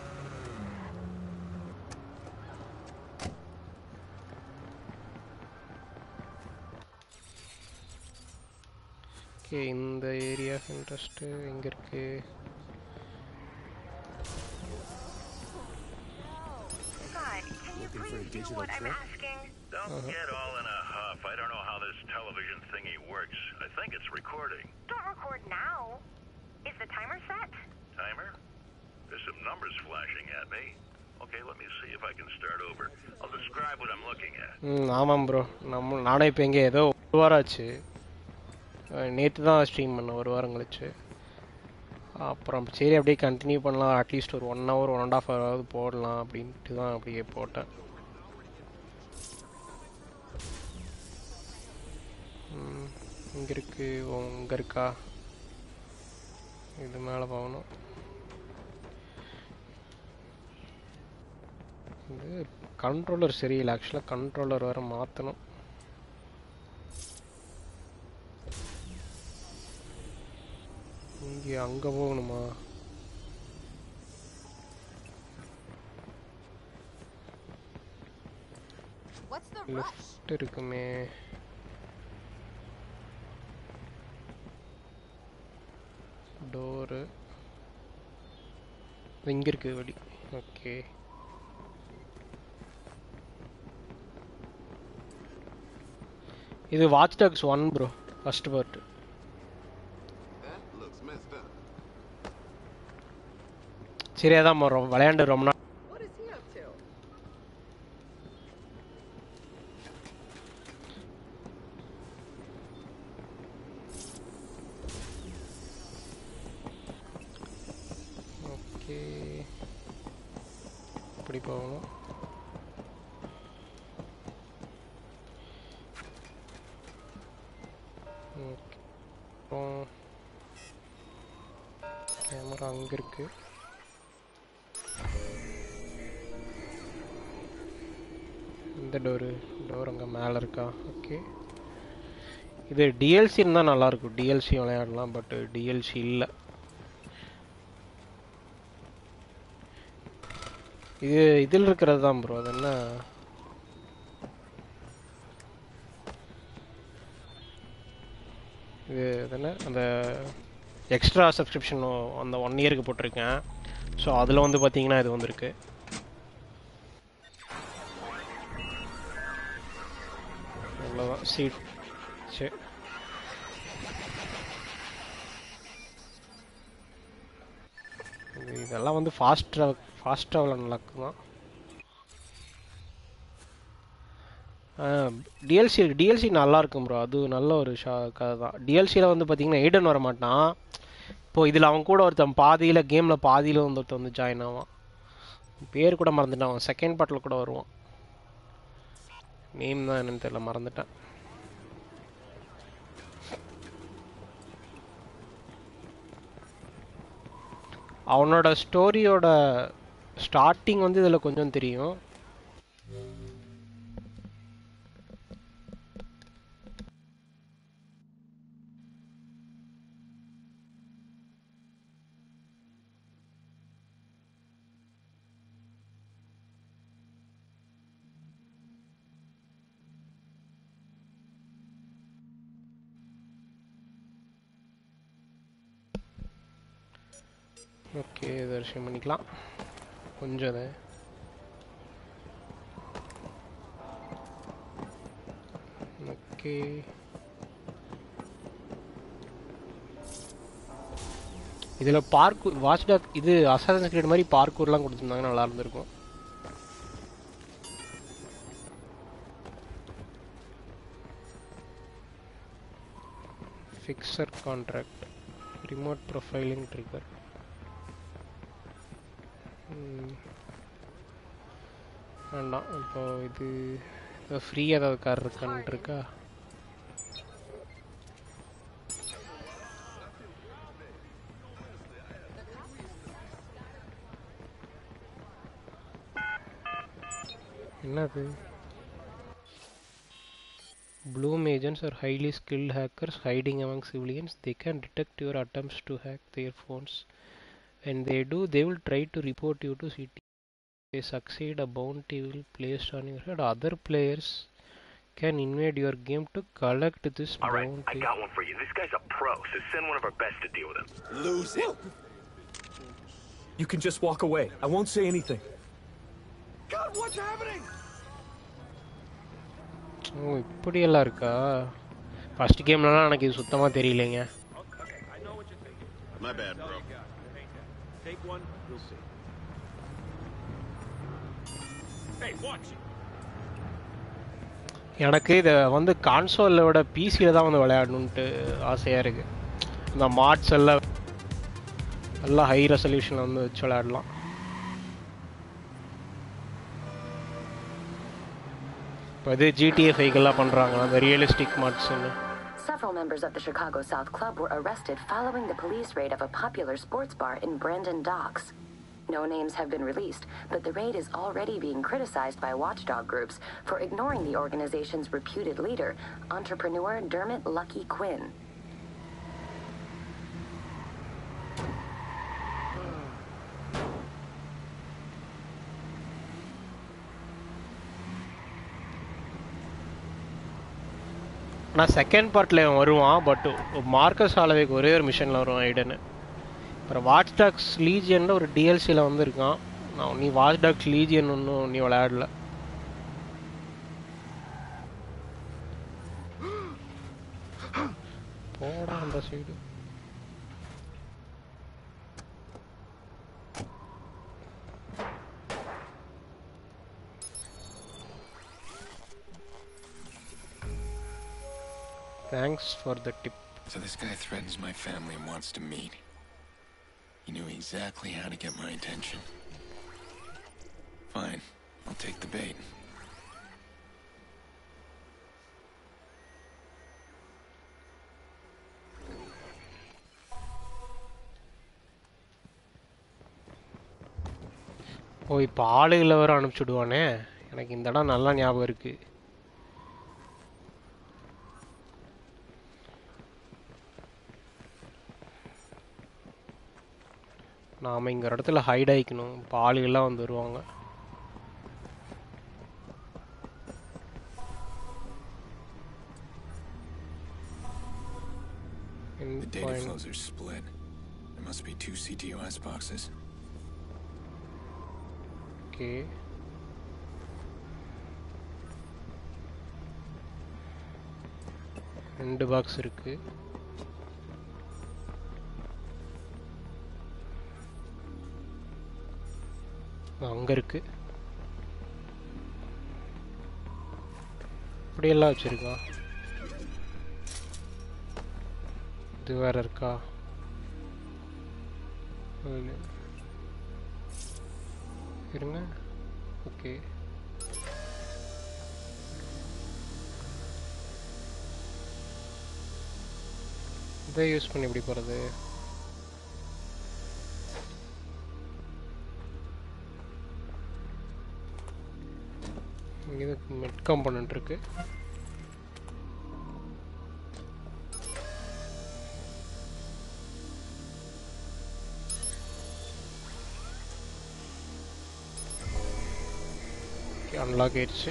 ஓகே, இந்த ஏரியா ஆஃப் இன்ட்ரெஸ்ட் எங்க இருக்கு? Looking for a digital trip? Don't uh-huh. get all in a huff. I don't know how this television thingy works. I think it's recording. Don't record now. Is the timer set? Timer? There's some numbers flashing at me. Okay, let me see if I can start over. I'll describe what I'm looking at. ம் ஆமாம் bro. நம்ம நானே இப்போ எங்கே ஏதோ ஒரு வாரம் ஆச்சு. நேற்று தான் ஸ்ட்ரீம் பண்ணேன் ஒரு வாரம் கழிச்சு. அப்புறம் சரி அப்படியே கண்டினியூ பண்ணலாம், அட்லீஸ்ட் ஒரு one hour one and half ஹவராவது போடலாம் அப்படின்ட்டு தான் அப்படியே போட்டேன். இங்கே இருக்கு, இங்கே இருக்கா? இது மேலே போகணும். இது கண்ட்ரோலர் சரியில்லை, ஆக்சுவலாக கண்ட்ரோலர் வேறு மாற்றணும். இங்கே அங்கே போகணுமா? லெஃப்ட் இருக்குமே. டோரு இங்கே இருக்கு வழி. ஓகே, இது Watch Dogs one bro, first part. சரியா தான் வரும், விளையாண்டு ரொம்ப நாள். ஓகே, இப்படி போகணும். ஓகே, கேமரா அங்கே இருக்கு. இந்த டோரு டோர் அங்கே மேலே இருக்கா? ஓகே, இது டிஎல்சி இருந்தால் நல்லாயிருக்கும், டிஎல்சி விளையாடலாம். பட் டிஎல்சி இல்லை. இது இதில் இருக்கிறது தான் ப்ரோ. அது என்ன, இது என்ன அந்த எக்ஸ்ட்ரா சப்ஸ்கிரிப்ஷன் அந்த ஒன் இயருக்கு போட்டிருக்கேன். ஸோ அதில் வந்து பார்த்தீங்கன்னா இது வந்துருக்கு. அவ்வளோதான் சீட். சரி, இதெல்லாம் வந்து ஃபாஸ்ட் ட்ராவல் ஃபாஸ்ட் ட்ராவல் நடக்கும் தான். டிஎல்சி டிஎல்சி நல்லா இருக்கும் ப்ரோ. அது நல்ல ஒரு ஷா கதை தான். டிஎல்சியில் வந்து பார்த்தீங்கன்னா எய்டன் வர மாட்டான். இப்போது இதில் அவன் கூட ஒருத்தன் பாதியில் கேமில் பாதியில் வந்து ஒருத்தன் வந்து ஜாயின் ஆவான். பேர் கூட மறந்துட்டான். அவன் செகண்ட் பார்ட்டில் கூட வருவான். நேம் தான் என்னன்னு தெரியல, மறந்துட்டேன். அவனோட ஸ்டோரியோட ஸ்டார்டிங் வந்து இதில் கொஞ்சம் தெரியும். ஓகே, தரிசனம் பண்ணிக்கலாம் கொஞ்சம். அது ஓகே, இதில் பார்க்கூர் வாட்ச் டாக் இது அசாசின்ஸ் கிரீட் மாதிரி பார்க்கூர்லாம் கொடுத்துருந்தாங்க, நல்லா இருந்திருக்கும். Fixer contract remote profiling trigger. வேண்டாம் இப்போ இது ஃப்ரீ ஏதாவது கார் இருக்கான்னு இருக்கா? என்னது? Bloom agents are highly skilled hackers hiding among civilians. They can detect your attempts to hack their phones. When they do, they will try to report you to C T. If they succeed, a bounty will be placed on your head. Other players can invade your game to collect this All right, bounty. I got one for you. This guy's a pro, so send one of our best to deal with him. Lose it. You can just walk away. I won't say anything. God, what's happening? ஓ இப்படி எல்லாம் இருக்கா? First கேம்லலாம் எனக்கு இது சுத்தமா தெரியலங்க. My bad, bro. Take one, you'll see. Hey, watch. எனக்கு இதை வந்து கான்சோலை விட பிசியில் தான் வந்து விளையாடணுன்ட்டு ஆசையாக இருக்குது. இந்த மாட்ஸ் எல்லாம் எல்லாம் ஹை ரெசல்யூஷனில் வந்து வச்சு விளையாடலாம். இப்போ இது ஜிடிஏ ஃபைக்கெல்லாம் பண்ணுறாங்களா அந்த ரியலிஸ்டிக் மாட்ஸ்ன்னு. Several members of the Chicago South Club were arrested following the police raid of a popular sports bar in Brandon Docks. No names have been released, but the raid is already being criticized by watchdog groups for ignoring the organization's reputed leader, entrepreneur Dermot Lucky Quinn. நான் second பார்ட்டில் வருவான், but Marcus ஹாலவேக்கு ஒரே ஒரு மிஷனில் வருவான் ஐடனு. அப்புறம் வாட்ச்டாக்ஸ் லீஜியனில் ஒரு டிஎல்சியில் வந்துருக்கான். நான் நீ வாட்ச்டாக்ஸ் லீஜியன் ஒன்றும் நீ விளையாடல. போடா அந்த side. Thanks for the tip. So this guy threatens my family and wants to meet. He knew exactly how to get my attention. Fine, I'll take the bait. ஓ இப்போ ஆளுகளை வர அனுப்பிச்சுடுவானே. எனக்கு இந்த இடம் நல்லா ஞாபகம் இருக்கு. நாம் இங்கே இடத்துல ஹைட் ஆகிக்கணும். இப்போ ஆளுகள்லாம் வந்து வருவாங்க. The data flows are split. There must be two C T O S boxes. Okay. ரெண்டு பாக்ஸ் இருக்கு. அங்க இருக்கு. இப்படியெல்லாம் வச்சிருக்கா. இது வேற இருக்கா? இருங்க. ஓகே. இதை யூஸ் பண்ணி எப்படி போறது? இது மெட் காம்போனன்ட் இருக்கு. அன்லாக் ஆயிடுச்சு.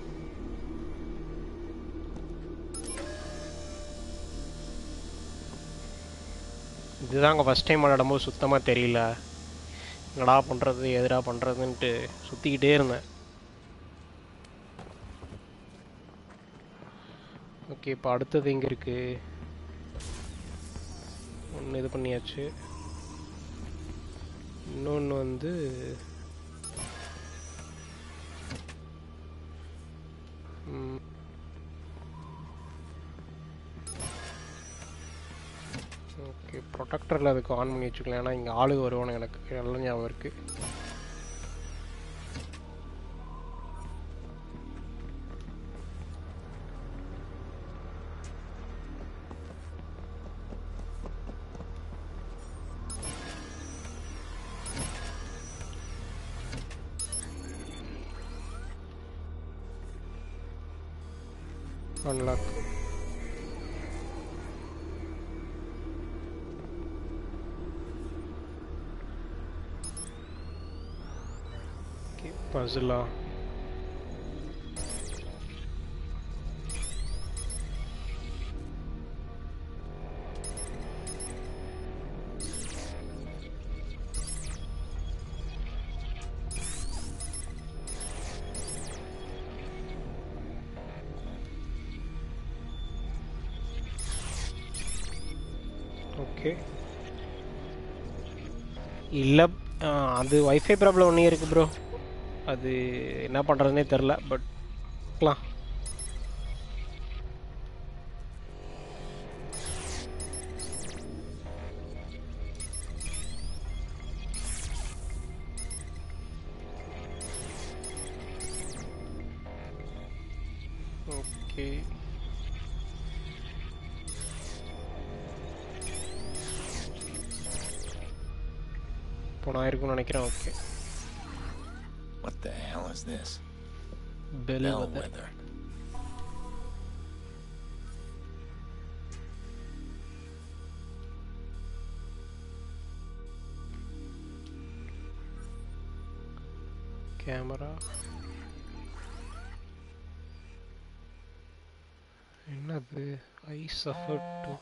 இதுதாங்க ஃபஸ்ட் டைம் விளையாடும்போது சுத்தமாக தெரியல. என்னடா பண்ணுறது எதுடா பண்ணுறதுன்ட்டு சுற்றிக்கிட்டே இருந்தேன். ஓகே, இப்போ அடுத்தது எங்கே இருக்குது? ஒன்று இது பண்ணியாச்சு. இன்னொன்று வந்து ஓகே ப்ரொடெக்ட் ப்ரொடெக்டரில் அதுக்கு ஆன் பண்ணி வச்சுக்கலாம். ஏன்னா இங்கே ஆளுங்க வருவானு எனக்கு நல்ல ஞாபகம் இருக்குது. Unlock. Okay, puzzle. ஓகே இல்லை அது வைஃபை ப்ராப்ளம் ஒன்றே இருக்குது ப்ரோ. அது என்ன பண்ணுறதுனே தெரில. பட் பார்க்கலாம். ஓகே போனாயிருக்கும்னு நினைக்கிறேன். Okay. What the hell is this? Bellwether. Camera. என்னது? I suffered too.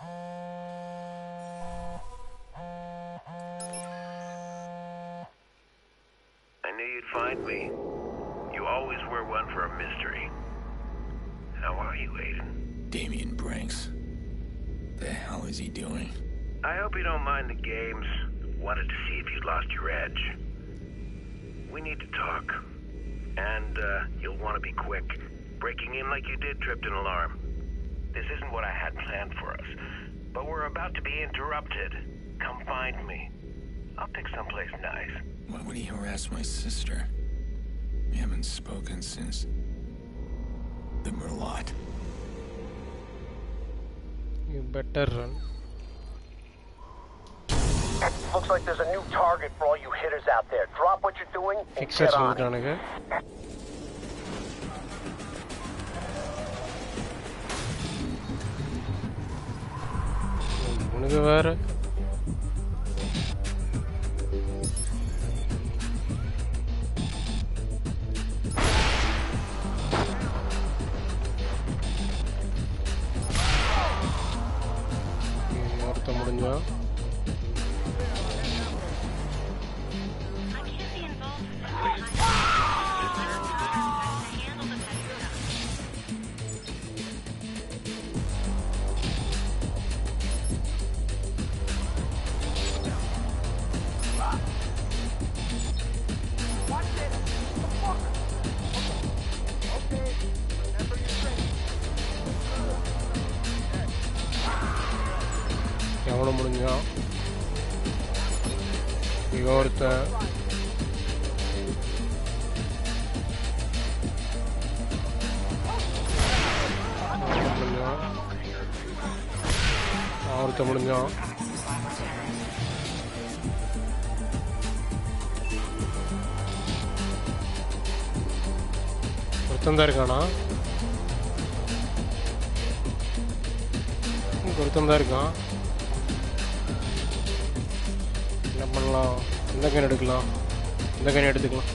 Find me. You always were one for a mystery. How are you, Aiden? Damien Branks. The hell is he doing? I hope you don't mind the games. Wanted to see if you'd lost your edge. We need to talk. And, uh, you'll want to be quick. Breaking in like you did tripped an alarm. This isn't what I had planned for us. But we're about to be interrupted. Come find me. I'll pick someplace nice. Why would he harass my sister? We haven't spoken since the Merlot. You better run. Looks like there's a new target for all you hitters out there. Drop what you're doing and Fixers get on வந்துட்டானுங்க. உனக்கு வேற முடிஞ்சா எவனை முடிஞ்சான் ஒருத்தன் ஒருத்த முடிஞ்சான் ஒருத்தன் தான் இருக்கானா ஒருத்தன் தான் இருக்கான் என்ன பண்ணலாம் இந்த கன் எடுக்கலாம் இந்த கன் எடுத்துக்கலாம்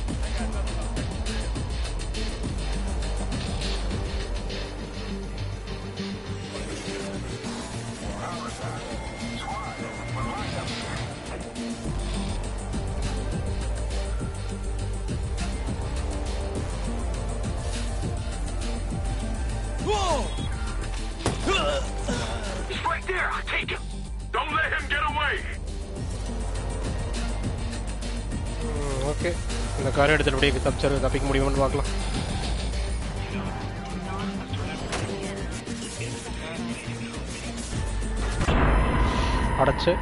ஓகே இந்த காரை எடுத்துட்டு அப்படியே தப்பிச்சு தப்பிக்க முடியுமான்னு பார்க்கலாம். அடைச்சு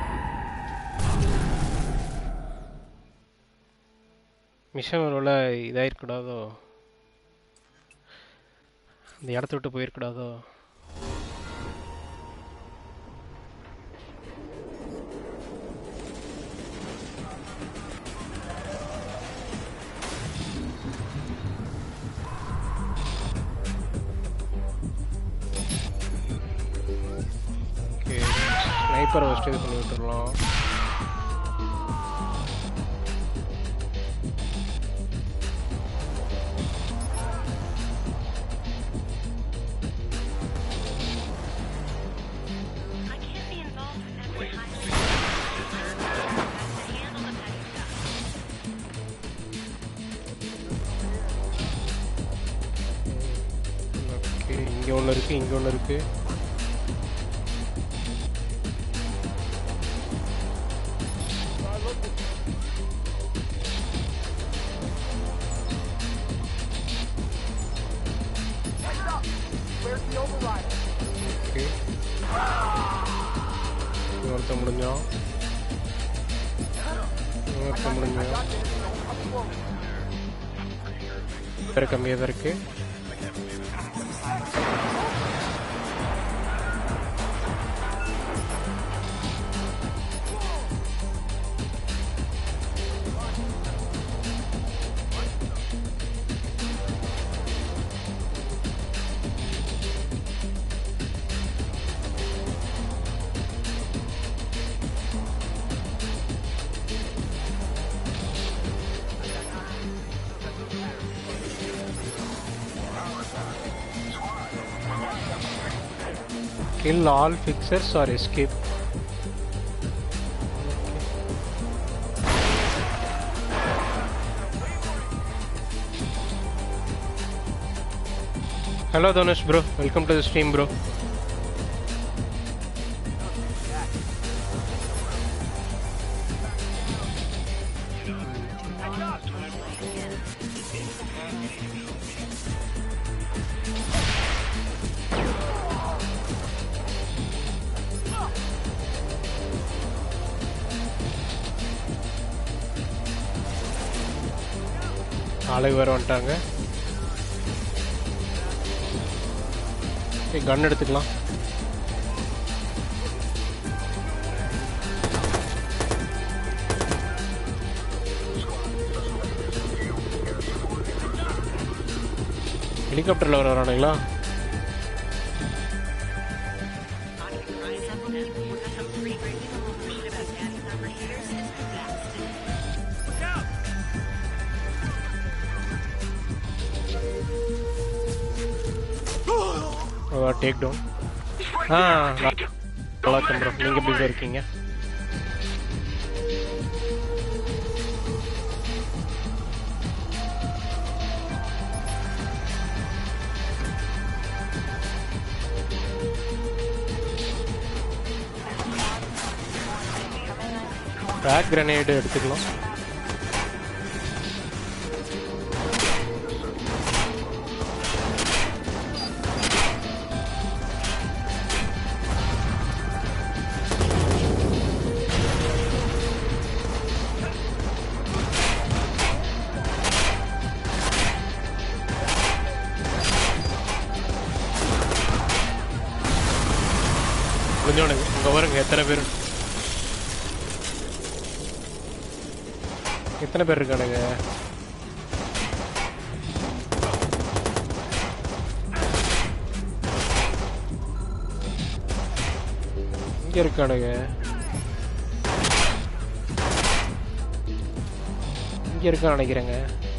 மிஷன் ஒருவேளை இதாயிருக்கூடாதோ, அந்த இடத்த விட்டு போயிருக்கூடாதோ. ஸ்னைப்பரை ஃபஸ்ட்டு இது பண்ணி விட்டுடலாம். ஓகே, இங்கே ஒன்று இருக்குது, இங்கே ஒன்று இருக்குது. முடிஞ்சோம் முடிஞ்சோம் பேர் கம்மியாக தான் இருக்கு. Kill all fixers or escape. Hello Dhanush bro, welcome to the stream bro. ஆளை வேறு வந்துட்டாங்க. கன் எடுத்துக்கலாம். ஹெலிகாப்டரில் வர வரானுங்களா? Take down. ஆ நல்லா இருக்கேன் ப்ரோ, நீங்கள் எப்படி இருக்கீங்க? பேக் கிரனேடு எடுத்துக்கலாம். இங்கே வருங்க, எத்தனை பேர் எத்தனை பேர் இருக்கானுங்க? இங்க இருக்கானுங்க, இங்க இருக்கான்னு நினைக்கிறேங்க.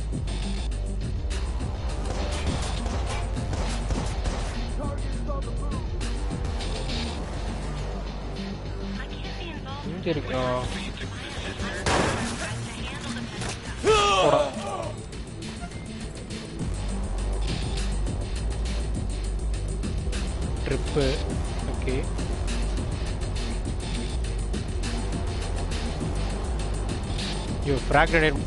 இங்க இருக்கான். Trip okay. Yo frag grenade.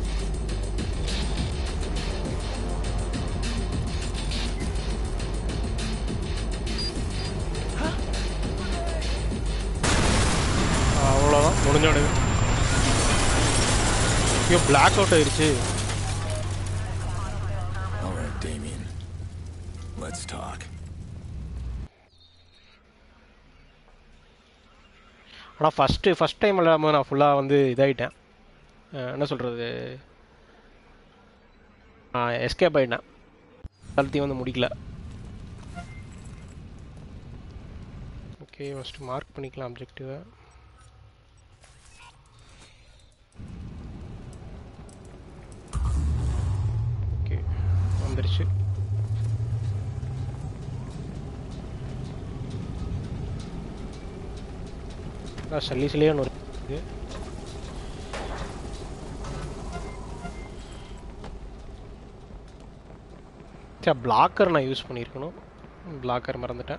ஐயோ பிளாக் அவுட் ஆயிருச்சு. All right, Damien. Let's talk. ஆனால் ஃபஸ்ட்டு ஃபஸ்ட் டைம் இல்லாமல் நான் ஃபுல்லாக வந்து இதாகிட்டேன். என்ன சொல்கிறது, எஸ்கேப் ஆகிட்டேன். எல்லாத்தையும் வந்து முடிக்கல. ஓகே, ஃபஸ்ட்டு மார்க் பண்ணிக்கலாம் அப்ஜெக்டிவை. ஓகே வந்துருச்சு. சல்லி சல்லியான ஒரு இது. சரி, பிளாக்கர் நான் யூஸ் பண்ணியிருக்கணும். பிளாக்கர் மறந்துட்டேன்.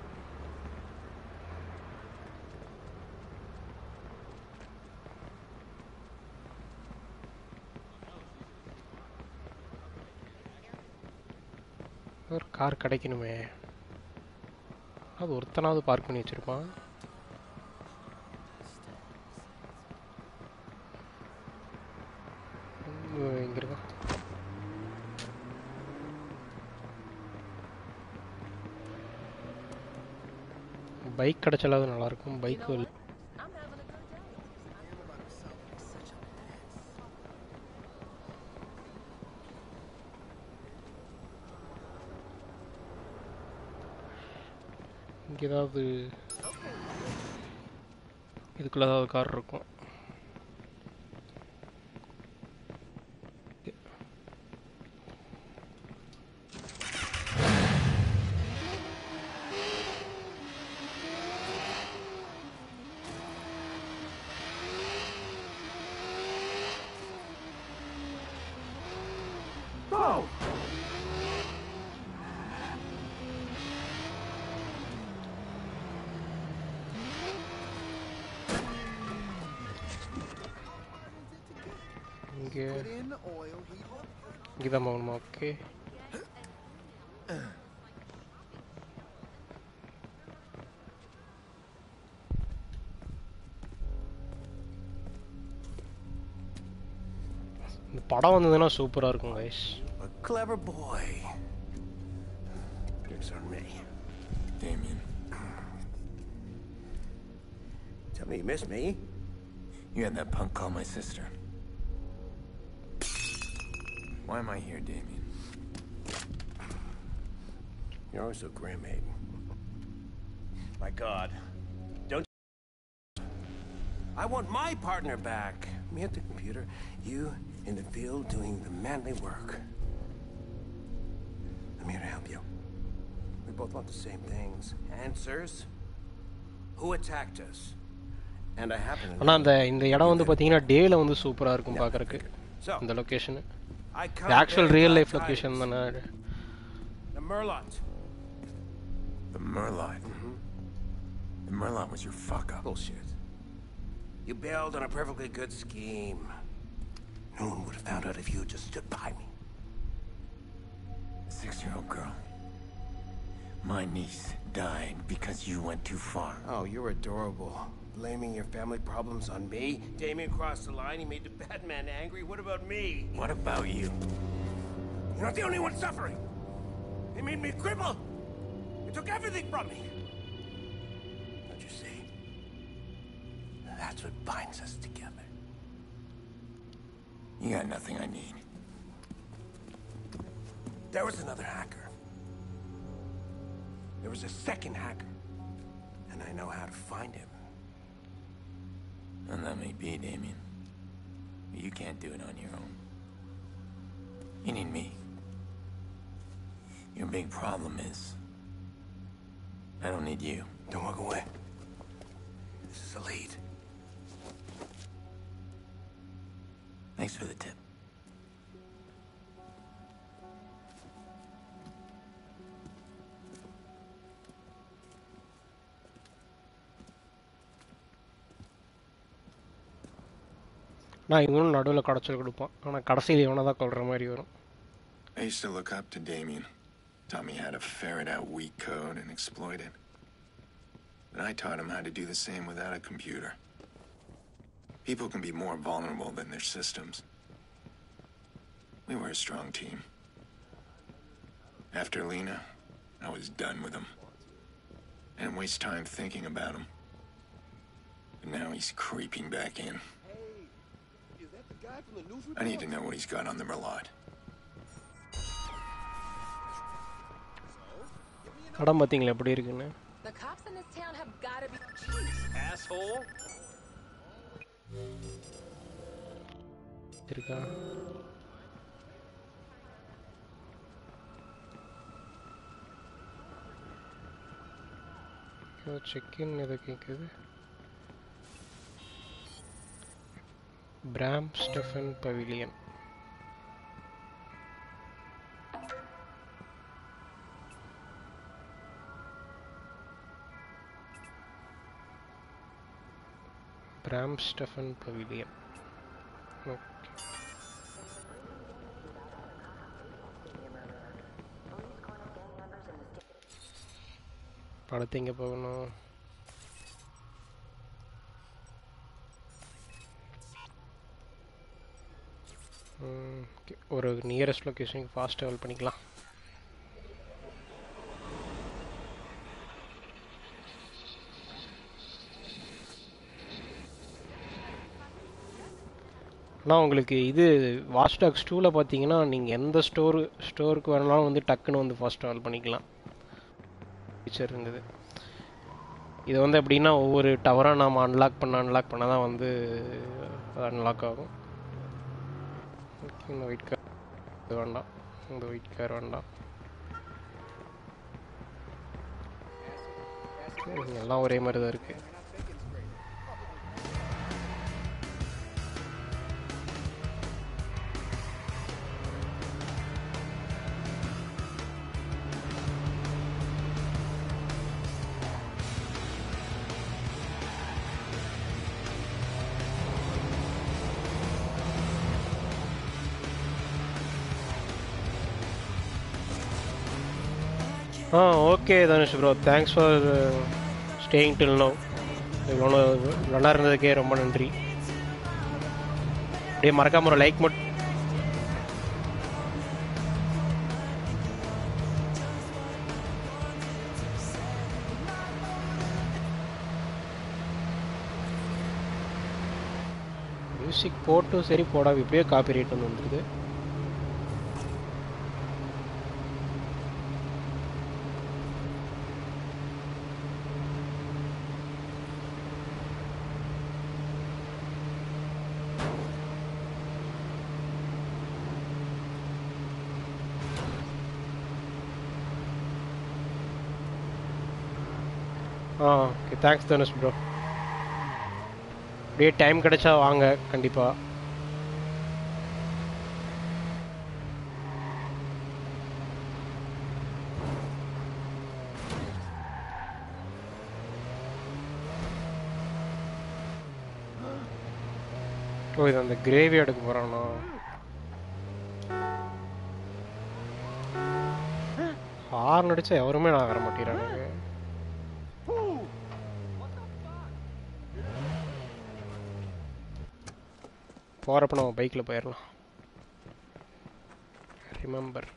ஒரு கார் கிடைக்கணுமே. அது ஒருத்தனாவது பார்க் பண்ணி வச்சிருப்பான். இங்க இருக்கா? பைக் கிடைச்சாலாவது நல்லா இருக்கும். பைக்கு இல்லை. இங்கே ஏதாவது இதுக்குள்ள ஏதாவது கார் இருக்கும். இங்கதான் போகணுமா? ஓகே, இந்த படம் வந்ததுன்னா சூப்பரா இருக்கும் guys. A clever boy. Drinks on me. Damien. Tell me you miss me. You had that punk call my sister. Why am I here, Damien? You're always so grim, Aiden. My God. Don't... I want my partner back. Me at the computer, you in the field doing the manly work. I'm here to help you. We both want the same things. Answers. Who attacked us? And I happen to... ஆனா அந்த இந்த இடம் வந்து பாத்தீங்கன்னா டேல வந்து சூப்பரா இருக்கும் பார்க்கறதுக்கு. இந்த location the actual real life location தான. The Merlot. The Merlot. Mm-hmm. The Merlot was your fuck up. Bullshit. You bailed on a perfectly good scheme. No one would have found out if you had just stood by me. A six-year-old girl. My niece died because you went too far. Oh, you're adorable. Blaming your family problems on me? Damien crossed the line, he made the bad man angry. What about me? What about you? You're not the only one suffering. They made me a cripple. They took everything from me. Don't you see? That's what binds us together. You got nothing I need. There was another hacker. There was a second hacker. And I know how to find him. And that may be, Damien. But you can't do it on your own. You need me. Your big problem is... I don't need you. Don't walk away. This is a lead. Thanks for the tip. நான் இவனும் நடுவில் கடைச்சல் கொடுப்பான். ஆனால் கடைசியில் இவனை தான் கொள்கிற மாதிரி வரும். I used to look up to Damien. Taught me how to ferret out weak code and exploit it. And I taught him how to do the same without a computer. People can be more vulnerable than their systems. We were a strong team. After Lena, I was done with him. I didn't waste time thinking about him. But now he's creeping back in. I need to know what he's got on the Merlot. படம் பாத்தீங்களா எப்படி இருக்குன்னு? The cops in this town have got to be cheap. Asshole. இருக்கா? யோ check in எதை கேக்குது? Bram Stephen Pavilion. Bram Stephen Pavilion. Okay. படத்தை எங்கே போகணும்? ஒரு நியரஸ்ட் லொக்கேஷனுக்கு ஃபாஸ்ட் ட்ராவல் பண்ணிக்கலாம். ஆனால் உங்களுக்கு இது வாட்ச் டாக்ஸ் டூவில் பார்த்தீங்கன்னா நீங்கள் எந்த ஸ்டோரு ஸ்டோருக்கு வரனாலும் வந்து டக்குன்னு வந்து ஃபாஸ்ட் ட்ராவல் பண்ணிக்கலாம் ஃபீச்சர் இருந்தது. இது வந்து எப்படின்னா ஒவ்வொரு டவராக நாம் அன்லாக் பண்ண அன்லாக் பண்ண தான் வந்து அன்லாக் ஆகும். இந்த ஒயிட் கார் வேண்டாம், இந்த ஒயிட் கார் வேண்டாம், எல்லாம் ஒரே மாதிரி தான் இருக்குது. ஆ okay Dhanush bro, thanks for staying till now. இவ்வளோ நல்லா இருந்ததுக்கே ரொம்ப நன்றி. அப்படியே மறக்காம ஒரு லைக் மட்டும் மியூசிக் போட்டும் சரி போடாம இப்படியே காப்பி ரைட் வந்து வந்துடுது. ஆ ஓகே, தேங்க்ஸ் தனுஷ் ப்ரோ. அப்படியே டைம் கிடைச்சா வாங்க கண்டிப்பாக. ஓ இது அந்த கிரேவி எடுக்க போகிறானோ? ஹார்ன் அடித்தா எவருமே நான் வர மாட்டேங்கிறானுங்க. போகிறப்ப நம்ம பைக்கில் போயிடலாம். ரிமெம்பர்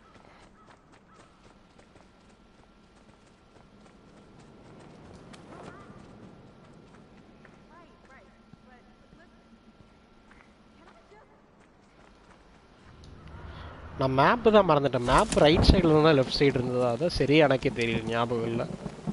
நான் மேப்பு தான் மறந்துட்டேன். மேப் ரைட் சைடில் இருந்தால் லெஃப்ட் சைடு இருந்ததா? அதான் சரியா எனக்கே தெரியல, ஞாபகம் இல்லை.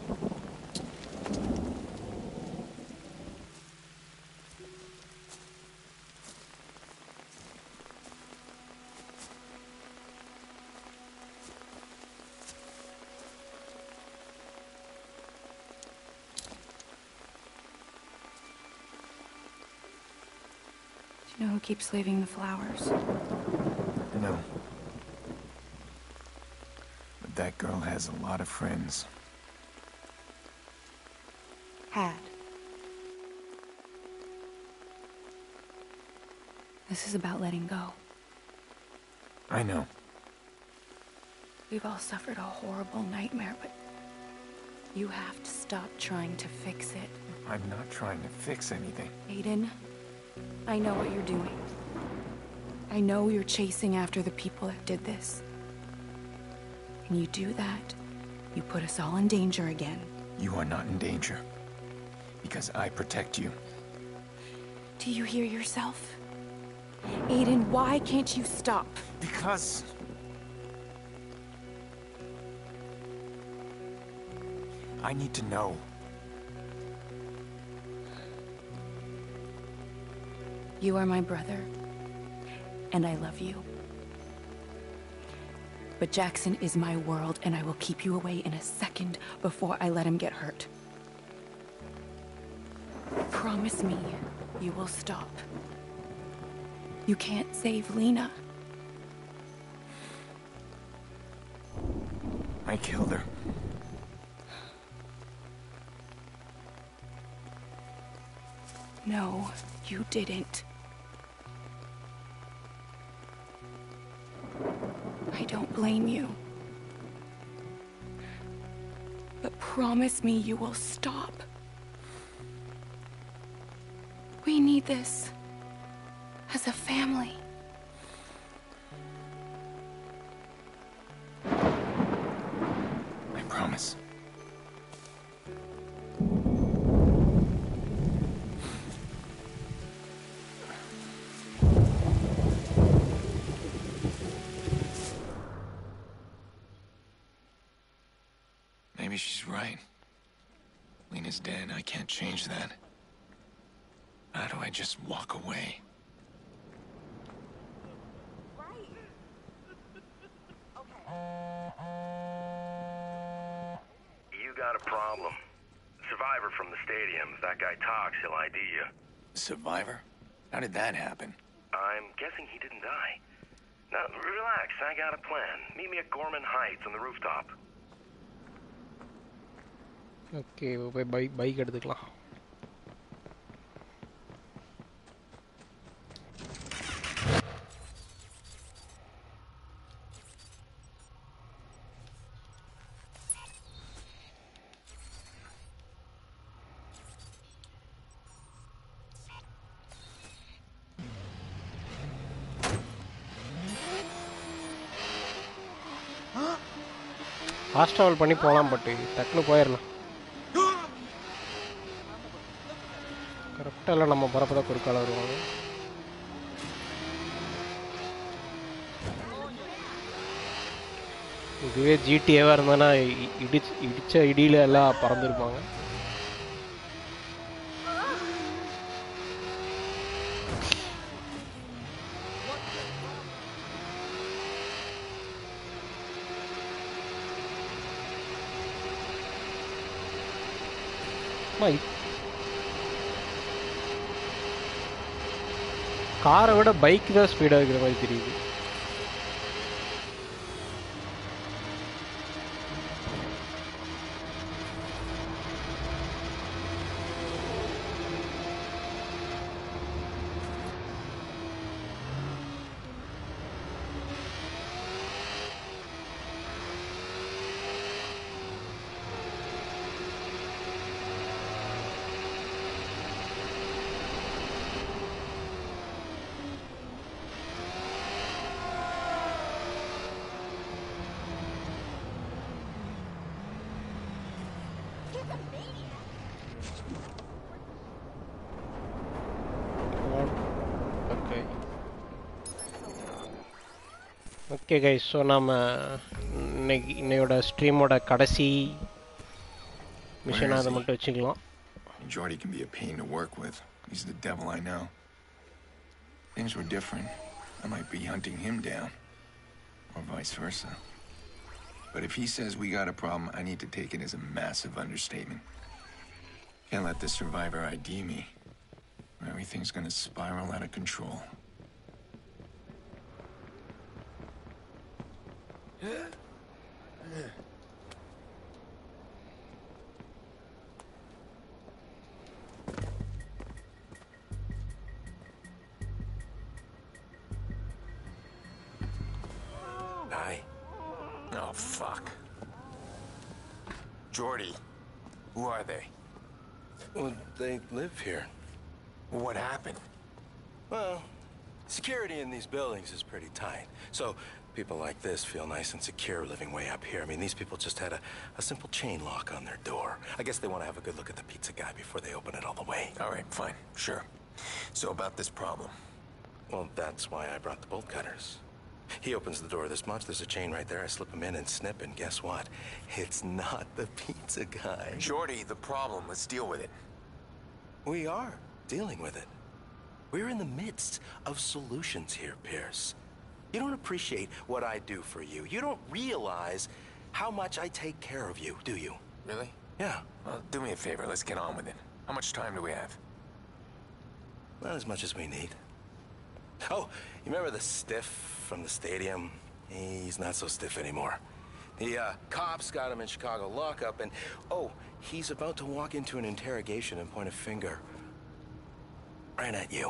Do you know who keeps leaving the flowers? No. But that girl has a lot of friends. Had. This is about letting go. I know. We've all suffered a horrible nightmare, but you have to stop trying to fix it. I'm not trying to fix anything. Aiden, I know what you're doing. I I know you're chasing after the people that did this. And you do that, you put us all in danger again. You are not in danger. Because I protect you. Do you hear yourself? Aiden, why can't you stop? Because... I need to know. You are my brother, and I love you. But Jackson is my world, and I will keep you away in a second before I let him get hurt. Promise me you will stop. You can't save Lena. I killed her. No, you didn't. I don't blame you. But promise me you will stop. We need this as a family. I promise. Maybe she's right. Lena's dead. I can't change that. How do I just walk away? You got a problem. Survivor from the stadium. If that guy talks, he'll I D you. Survivor? How did that happen? I'm guessing he didn't die. Now, relax. I got a plan. Meet me at Gorman Heights on the rooftop. Okay, போய் பை bike எடுத்துக்கலாம். Fast travel பண்ணி போகலாம், but டக்குன்னு போயிடலாம். கரெக்டாக இல்லை, நம்ம பரப்ப தான் குறுக்கால வருவாங்க. இதுவே ஜிடிஏவாக இருந்தானா இடிச்சு இடித்த இடியில் எல்லாம் பறந்துருப்பாங்க. காரை விட பைக் தான் ஸ்பீடாக இருக்கிற மாதிரி தெரியுது. ஓகே கைஸ், ஸோ நம்ம இன்னைக்கு இன்னையோட ஸ்ட்ரீமோட கடைசி மிஷன் அதை மட்டும் வச்சுக்கலாம். Jordy can be a pain to work with. He's the devil I know. Things were different. I might be hunting him down, or vice versa. But if he says we got a problem, I need to take it as a massive understatement. Can't let the survivor I D me. Everything's gonna spiral out of control. Hi. Oh, fuck. Jordy, who are they? Well, they live here. What happened? Well, Security in these buildings is pretty tight. So people like this feel nice and secure living way up here. I mean, these people just had a, a simple chain lock on their door. I guess they want to have a good look at the pizza guy before they open it all the way. All right, fine, sure. So about this problem. Well, that's why I brought the bolt cutters. He opens the door this much, there's a chain right there, I slip him in and snip, and guess what? It's not the pizza guy. Jordy, the problem, let's deal with it. We are dealing with it. We're in the midst of solutions here, Pearce. You don't appreciate what I do for you. You don't realize how much I take care of you, do you? Really? Yeah. Well, do me a favor, let's get on with it. How much time do we have? Not as much as we need. Oh, you remember the stiff from the stadium? He's not so stiff anymore. The uh, cops got him in Chicago lockup, and oh, he's about to walk into an interrogation and point a finger right at you.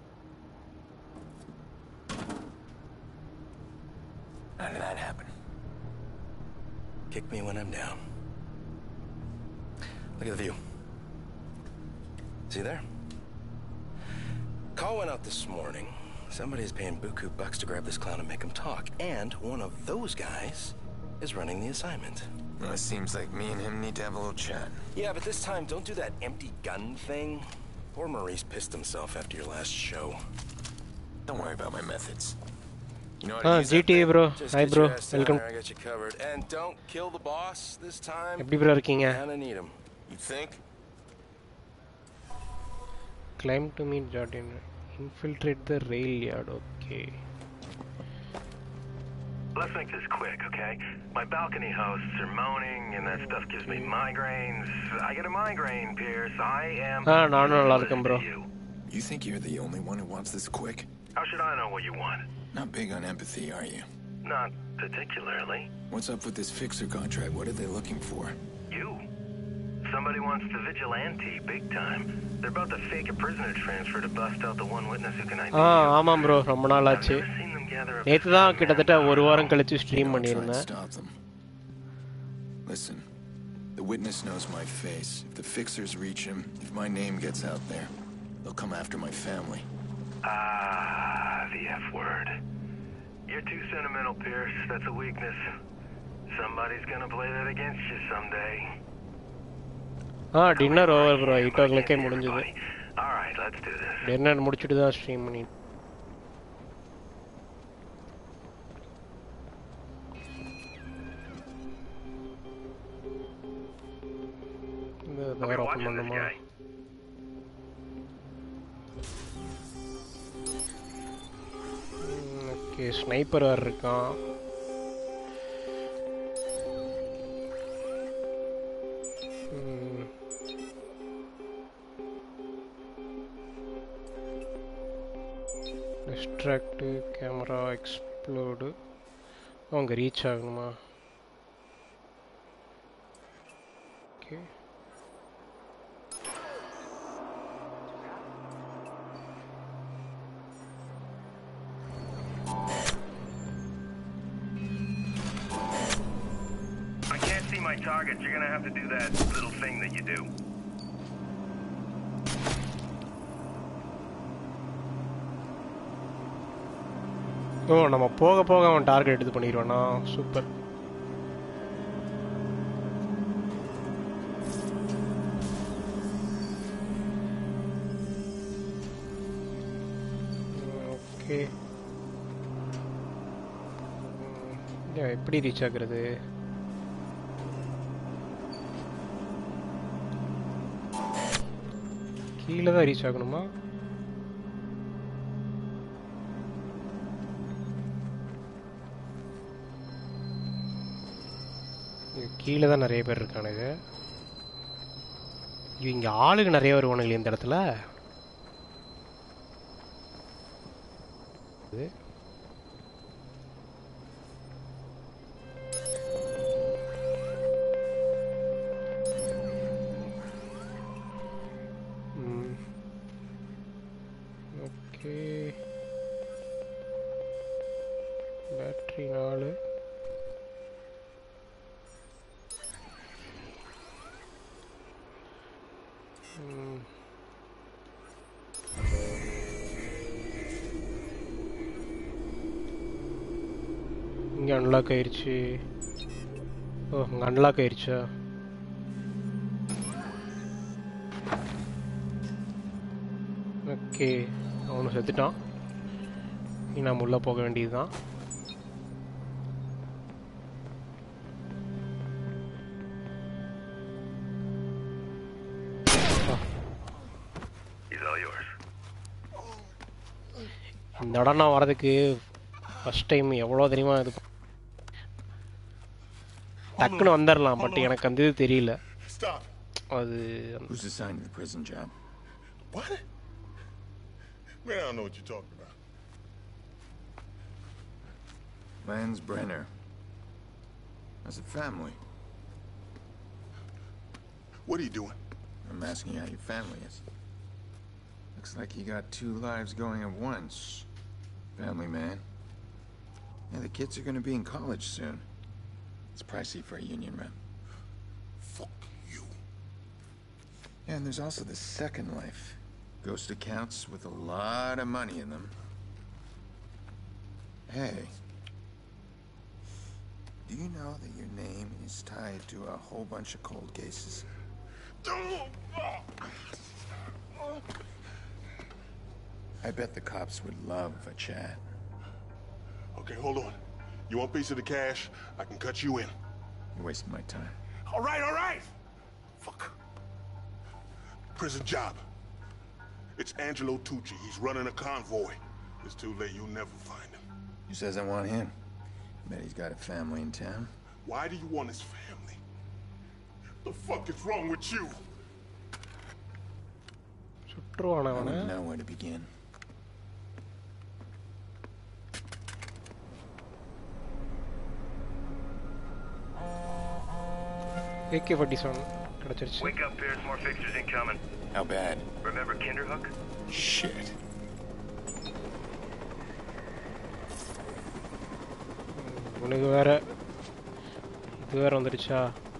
How did that happen? Kick me when I'm down. Look at the view. See there? Call went out this morning. Somebody's paying buku bucks to grab this clown and make him talk. And one of those guys is running the assignment. Well, it seems like me and him need to have a little chat. Yeah, but this time, don't do that empty gun thing. Poor Maurice pissed himself after your last show. Don't worry about my methods. You know Ah, G T A bro. Hi bro. Welcome. I got you covered. And don't kill the boss this time. எப்படி bro இருக்கீங்க? I need him. You think? Climb to meet Jordan. Infiltrate the rail yard. Okay. Let's make this quick, okay? My balcony hosts are moaning, and that stuff gives me migraines. I get a migraine, Pearce. I am. Ah, no, no, நல்லா இருக்கேன் bro. You think you're the only one who wants this quick? How should I know what you want? Not big on empathy, are you? Not particularly. What's up with this fixer contract? What are they looking for? You. Somebody wants the vigilante, big time. They're about to fake a prisoner transfer to bust out the one witness who can identify. Ah, ஆமாம் bro. ரொம்ப நாள் ஆச்சு. நேத்து தான் கிட்டத்தட்ட ஒரு வாரம் கழிச்சு ஸ்ட்ரீம் பண்ணிருந்தேன். Listen. The witness knows my face. If the fixers reach him, if my name gets out there, they'll come after my family. Ah, the F word. You're too sentimental, Pearce. That's a weakness. Somebody's gonna play that against you someday. Ah, dinner over bro. eight o'clock ஏ முடிஞ்சது. All right, let's do this. Dinner முடிச்சிட்டு தான் stream பண்ணி. இந்த door open பண்ணுமா? Okay, sniper வேற இருக்கான். Distract camera explode. அவங்க reach ஆகணுமா? Okay. My target, you're gonna have to do that little thing that you do. ஓ, நம்ம போக போக அவன் டார்கெட் எடுத்து பண்ணிடுவானா? சூப்பர். ஓகே, எப்படி ரீச் ஆகுறது? கீழே தான் ரீச் ஆகணுமா? கீழே தான் நிறைய பேர் இருக்கானுங்க. இங்கே ஆளுங்க நிறைய வருவானுங்களே இந்த இடத்துல. ஓகே, பேட்டரி நாலு. இங்க அன்லாக் ஆயிருச்சு. ஓ இங்க அன்லாக் ஆயிருச்சா? ஓகே அவனு செத்துட்டான். இனி நம்ம உள்ள போக வேண்டியதுதான். இந்த இடம் நான் வரதுக்கு ஃபர்ஸ்ட் டைம் எவ்வளோ தெரியுமா இது டக்குன்னு வந்துடலாம். பட் எனக்கு அந்த இது தெரியல. அது Who's assigned to the prison job? What? Man, I don't know what you're talking about. Lance Brenner. As a family. What are you doing? I'm asking you how your family is. Looks like you got two lives going at once. Family man. Yeah, the kids are gonna be in college soon. It's pricey for a union rep. Fuck you. Yeah, and there's also the second life. Ghost accounts with a lot of money in them. Hey. Do you know that your name is tied to a whole bunch of cold cases? I bet the cops would love a chat. Okay, hold on. You want a piece of the cash? I can cut you in. You're wasting my time. All right, all right! Fuck. Prison job. It's Angelo Tucci. He's running a convoy. It's too late. You'll never find him. Who says I want him? Bet he's got a family in town. Why do you want his family? The fuck is wrong with you? I don't know where to begin. A K forty-seven. Wake up, Pearce. More fixtures incoming. How bad? Remember Kinderhook? Shit. உனக்கு வேற இது வேற வந்துருச்சா?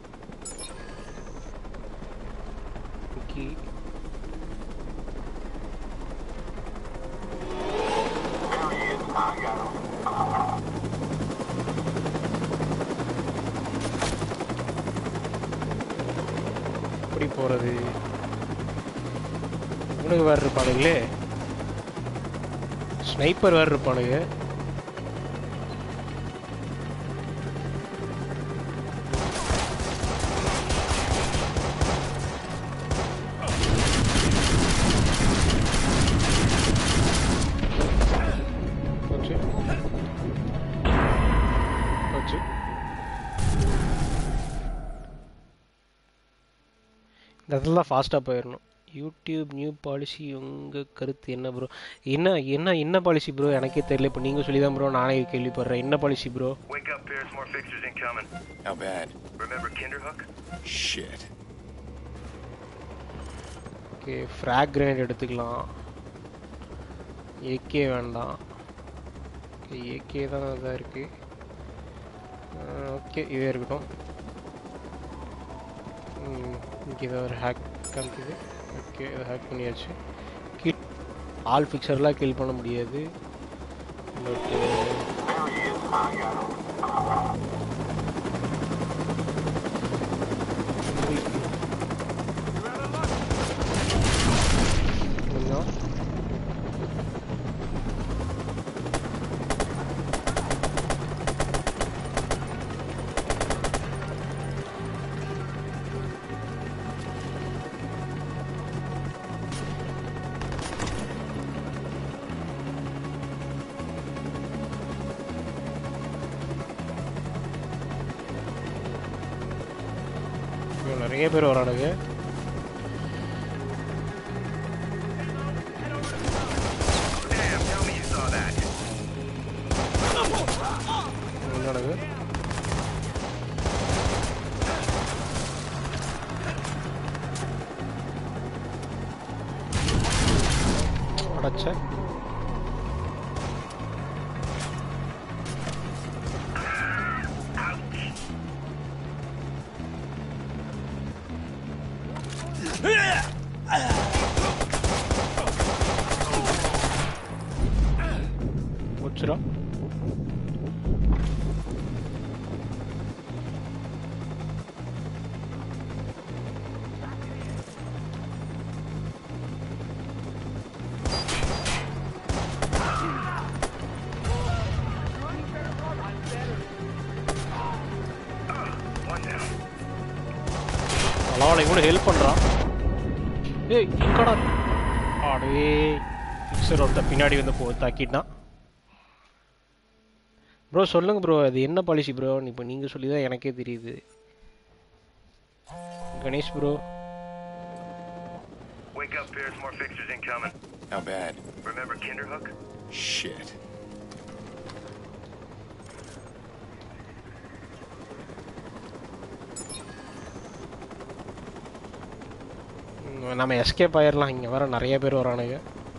Okay எப்படி போறது? உனக்கு வேற இருப்பானுங்களே, sniper வேற இருப்பானுங்க. அதெல்லாம் ஃபாஸ்ட்டாக போயிடணும். யூடியூப் நியூ பாலிசி உங்கள் கருத்து என்ன ப்ரோ? என்ன என்ன என்ன பாலிசி ப்ரோ? எனக்கே தெரியல. இப்போ நீங்கள் சொல்லி தான் ப்ரோ நானே கேள்விப்படுறேன். என்ன policy bro? Wake up, Pearce. More fixtures incoming. How bad? Remember Kinderhook? Shit. Okay, frag grenade எடுத்துக்கலாம். ஏகே வேண்டாம். ஓகே, ஏகே தான் இதாக இருக்குது. ஓகே, இதே இருக்கட்டும். இங்கே இதை ஒரு ஹேக் காமிக்குது. ஓகே, இதை ஹேக் பண்ணியாச்சு. கில் ஆல் ஃபிக்சர்லாம் கில் பண்ண முடியாது. பட்டு கொஞ்சம் நிறைய பேர் வரானுங்க. என்னது அடச்ச போச்சுடா. அவளை கூட ஹெல்ப் பண்றான். ஏய் இங்கடா ஆடே ஃபிக்ஸர் ஒருத்த பின்னாடி வந்து போ தாக்கிட்டான். ப்ரோ சொல்லுங்க ப்ரோ, அது என்ன பாலிசி ப்ரோ? இப்போ நீங்க சொல்லி தான் எனக்கே தெரியுது. Ganesh bro. Wake up, Pearce. More fixtures incoming. How bad? Remember Kinderhook? Shit. நம்ம எஸ்கேப் ஆயிரலாம். இங்க வர நிறைய பேர் வரானுங்க.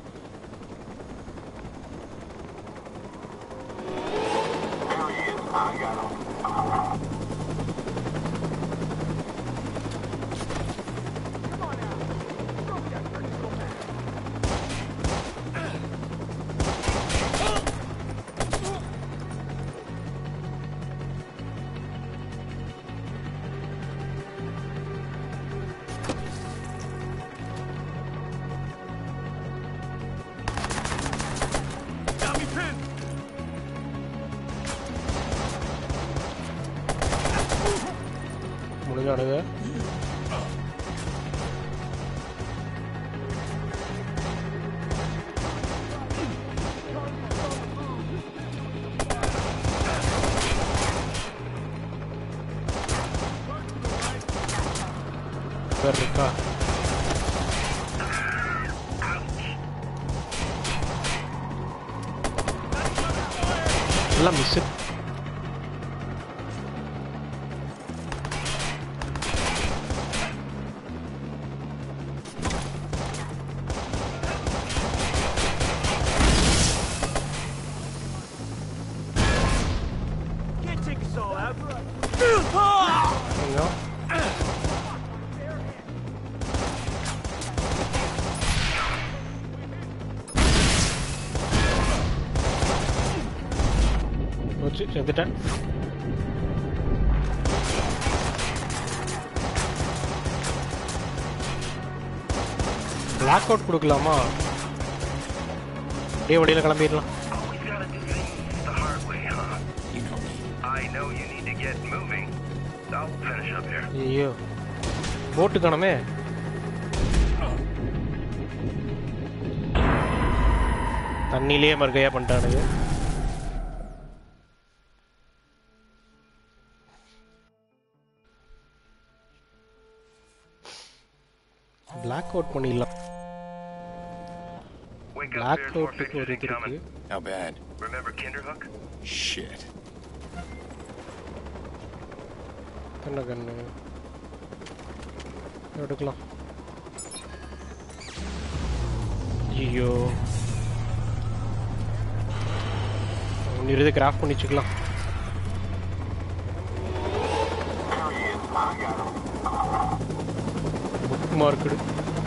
முடிஞ்சானுங்க. பேர் இருக்கா? எல்லாம் மிஸ். செத்துட்டேன். பிளாக் அவுட் கொடுக்கலாமா? அப்படியே வழியில கிளம்பிடலாம். ஐயோ போட்டு காணமே. தண்ணியிலேயே மறுகையா பண்ணிட்டானுங்க. பிளாக் அவுட் பண்ணிடலாம். பிளாக் அவுட்டுக்கு ஒரு இது இருக்கு. How bad? Remember Kinderhook? Shit. என்ன கண்ணு எடுக்கலாம். ஐயோ ஒன்று கிராஃப்ட் பண்ணி வச்சுக்கலாம். புக் மார்க்கெடு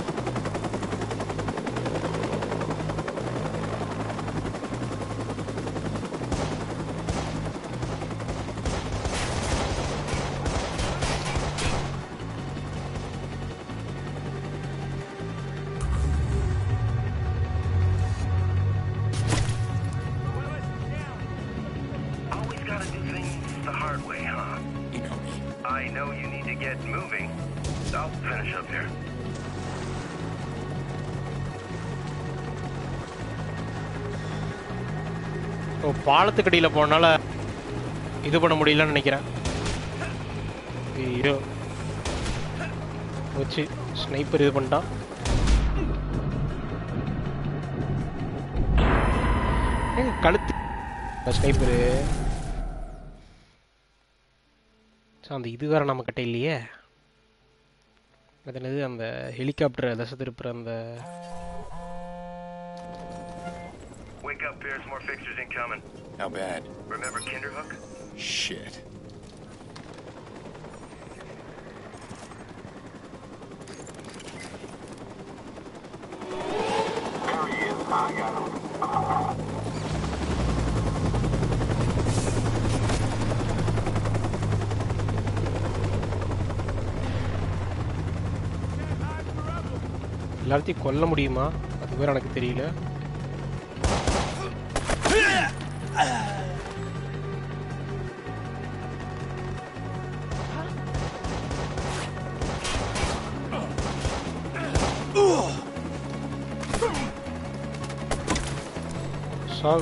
பாலத்துக்கு அடியில் போனால இது பண்ண முடியலன்னு நினைக்கிறேன். ஐயோ வச்சு ஸ்னைப்பர் இது பண்ணிட்டான். கழுத்து ஸ்னைப்பரு. அந்த இது வேற நம்ம கிட்ட இல்லையே. அது என்னது அந்த ஹெலிகாப்டர் தசை திருப்புற அந்த. Wake up, Pearce. More fixtures incoming. How bad? Remember Kinderhook? Shit. There he is. I got him. எல்லாத்தையும் கொல்ல முடியுமா? அது வேற எனக்கு தெரியல. Solve.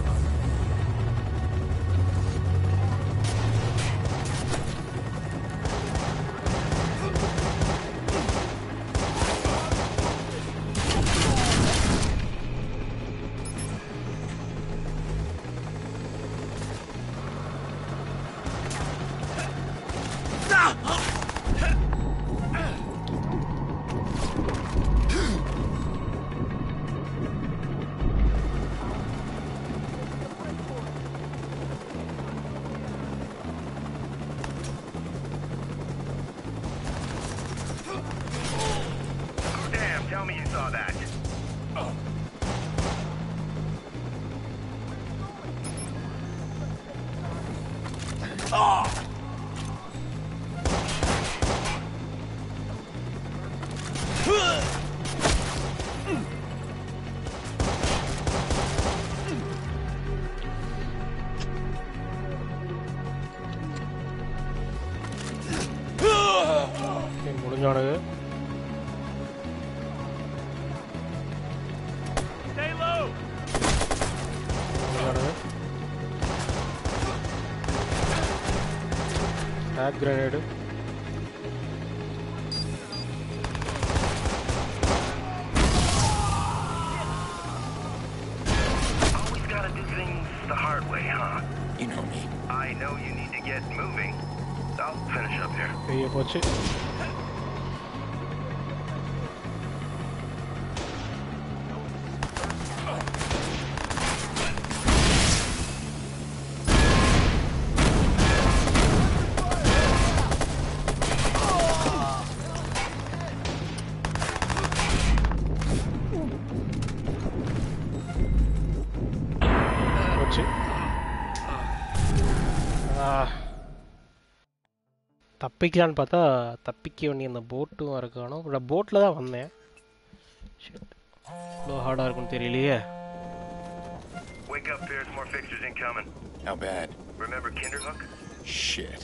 Grenade. Always gotta do things the hard way, huh? You know me. I know you need to get moving. I'll finish up here. Hey, watch it. தப்பிக்கலான்னு பார்த்தா தப்பிக்க வேண்டிய அந்த போட்டும் இருக்கானோ. போட்டில் தான் வந்தேன். இவ்வளோ ஹார்டாக இருக்குன்னு தெரியலையே. Wake up, Pearce. More fixtures incoming. How bad? Remember Kinderhook? Shit.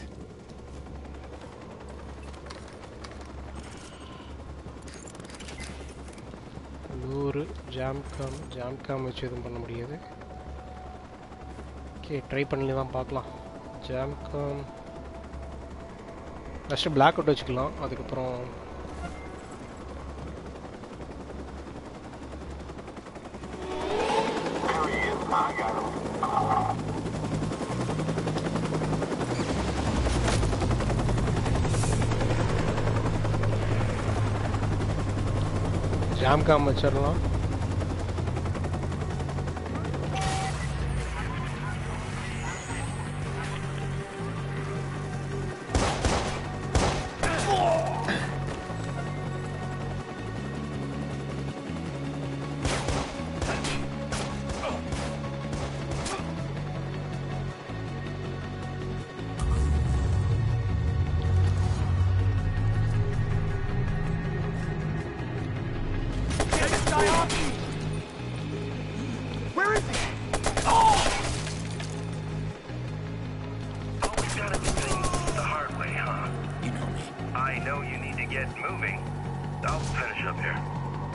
நூறு ஜாம் காம் ஜாம் காம் வச்சு எதுவும் பண்ண முடியாது. ஓகே, ட்ரை பண்ணி தான் பார்க்கலாம். Jam cam first black out வச்சுக்கலாம். அதுக்கப்புறம் ஜாம் காம் வச்சிடலாம். Where is he? Oh! Always gotta do things the hard way, huh? You know me. I know you need to get moving. I'll finish up here.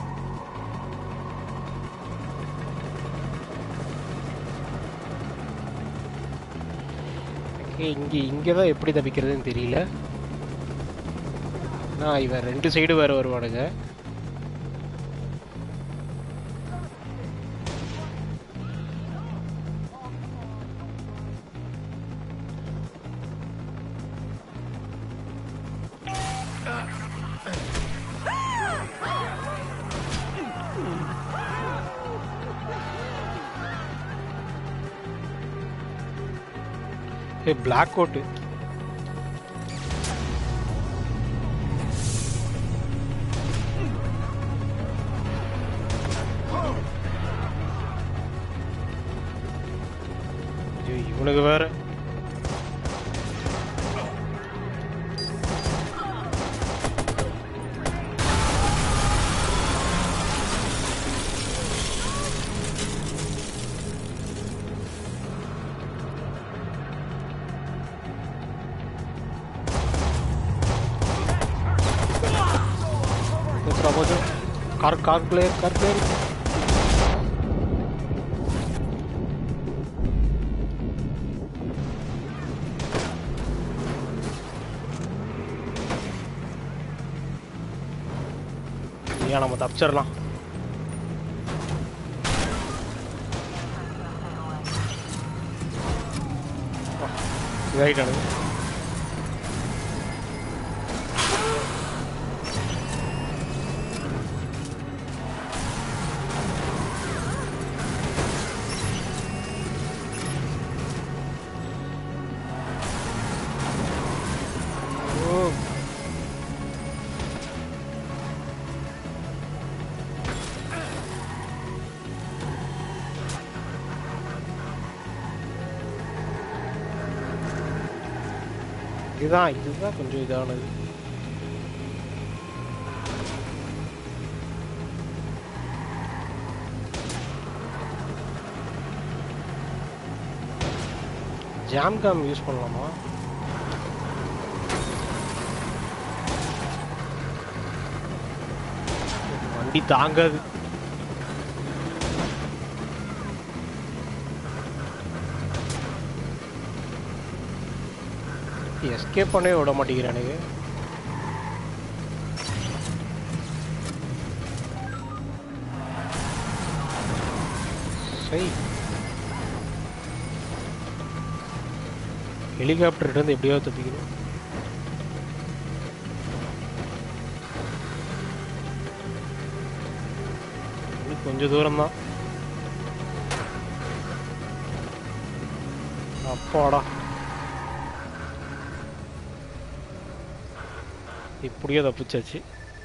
இங்கே இங்கே தான் எப்படி தப்பிக்கிறதுன்னு தெரியல. நான் இவன் ரெண்டு சைடு வேறு வருவானுங்க. ஏ பிளாக் கோட்டு இவனுக்கு வேற கொஞ்சம் car car player car player ஏன் நம்ம தப்பிச்சிடலாம். இதாயிட்டானு இதுதான் இதுதான் கொஞ்சம் இதானது. ஜாம் காம் யூஸ் பண்ணலாமா? வண்டி தாங்காது. எஸ்கேப் பண்ணவே விட மாட்டேங்கிறேன் எனக்கு. சரி ஹெலிகாப்டர் இருந்து எப்படியாவது தப்பிக்கணும். கொஞ்சம் தூரம் தான். அப்பாடா இப்படியே தப்பிச்சாச்சு.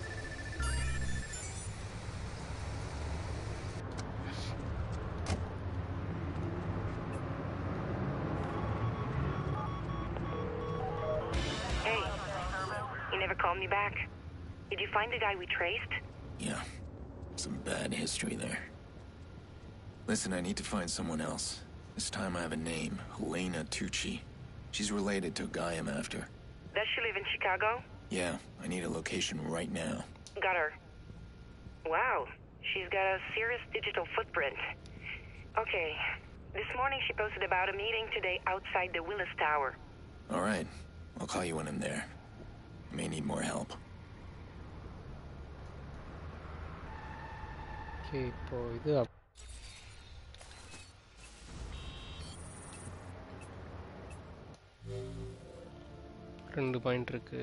Hey, you never called me back. Did you find the guy we traced? Yeah, some bad history there. Listen, I need to find someone else. This time I have a name, Helena Tucci. She's related to a guy I'm after. Does she live in Chicago? Yeah, I need a location right now. Got her. Wow, she's got a serious digital footprint. Okay, this morning she posted about a meeting today outside the Willis Tower. All right, I'll call you when I'm there. I may need more help. Okay, இப்போ இது ரெண்டு point இருக்கு.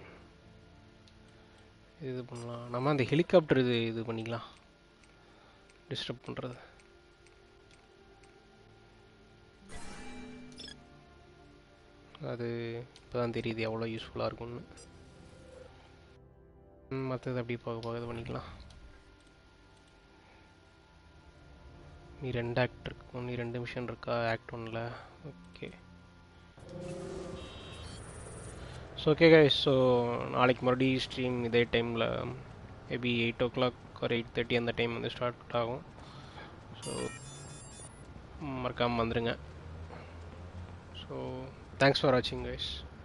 இது பண்ணலாம். நம்ம அந்த helicopter இது இது பண்ணிக்கலாம். டிஸ்டர்ப் பண்ணுறது. அது இப்போ தான் தெரியுது எவ்வளோ யூஸ்ஃபுல்லாக இருக்கும்னு. மற்றது அப்படி பார்க்க பார்க்க இது பண்ணிக்கலாம். நீ ரெண்டு ஆக்ட் இருக்கும். நீ ரெண்டு மிஷன் இருக்கா ஆக்ட் ஒன்னில்? Okay so okay guys, so நாளைக்கு மறுபடியும் ஸ்ட்ரீம் இதே டைமில் மேபி எயிட் ஓ கிளாக் ஒரு எயிட் தேர்ட்டி அந்த டைம் வந்து ஸ்டார்ட் ஆகும். ஸோ மறக்காமல் வந்துடுங்க. ஸோ தேங்க்ஸ் ஃபார் வாட்சிங் கைஸ்.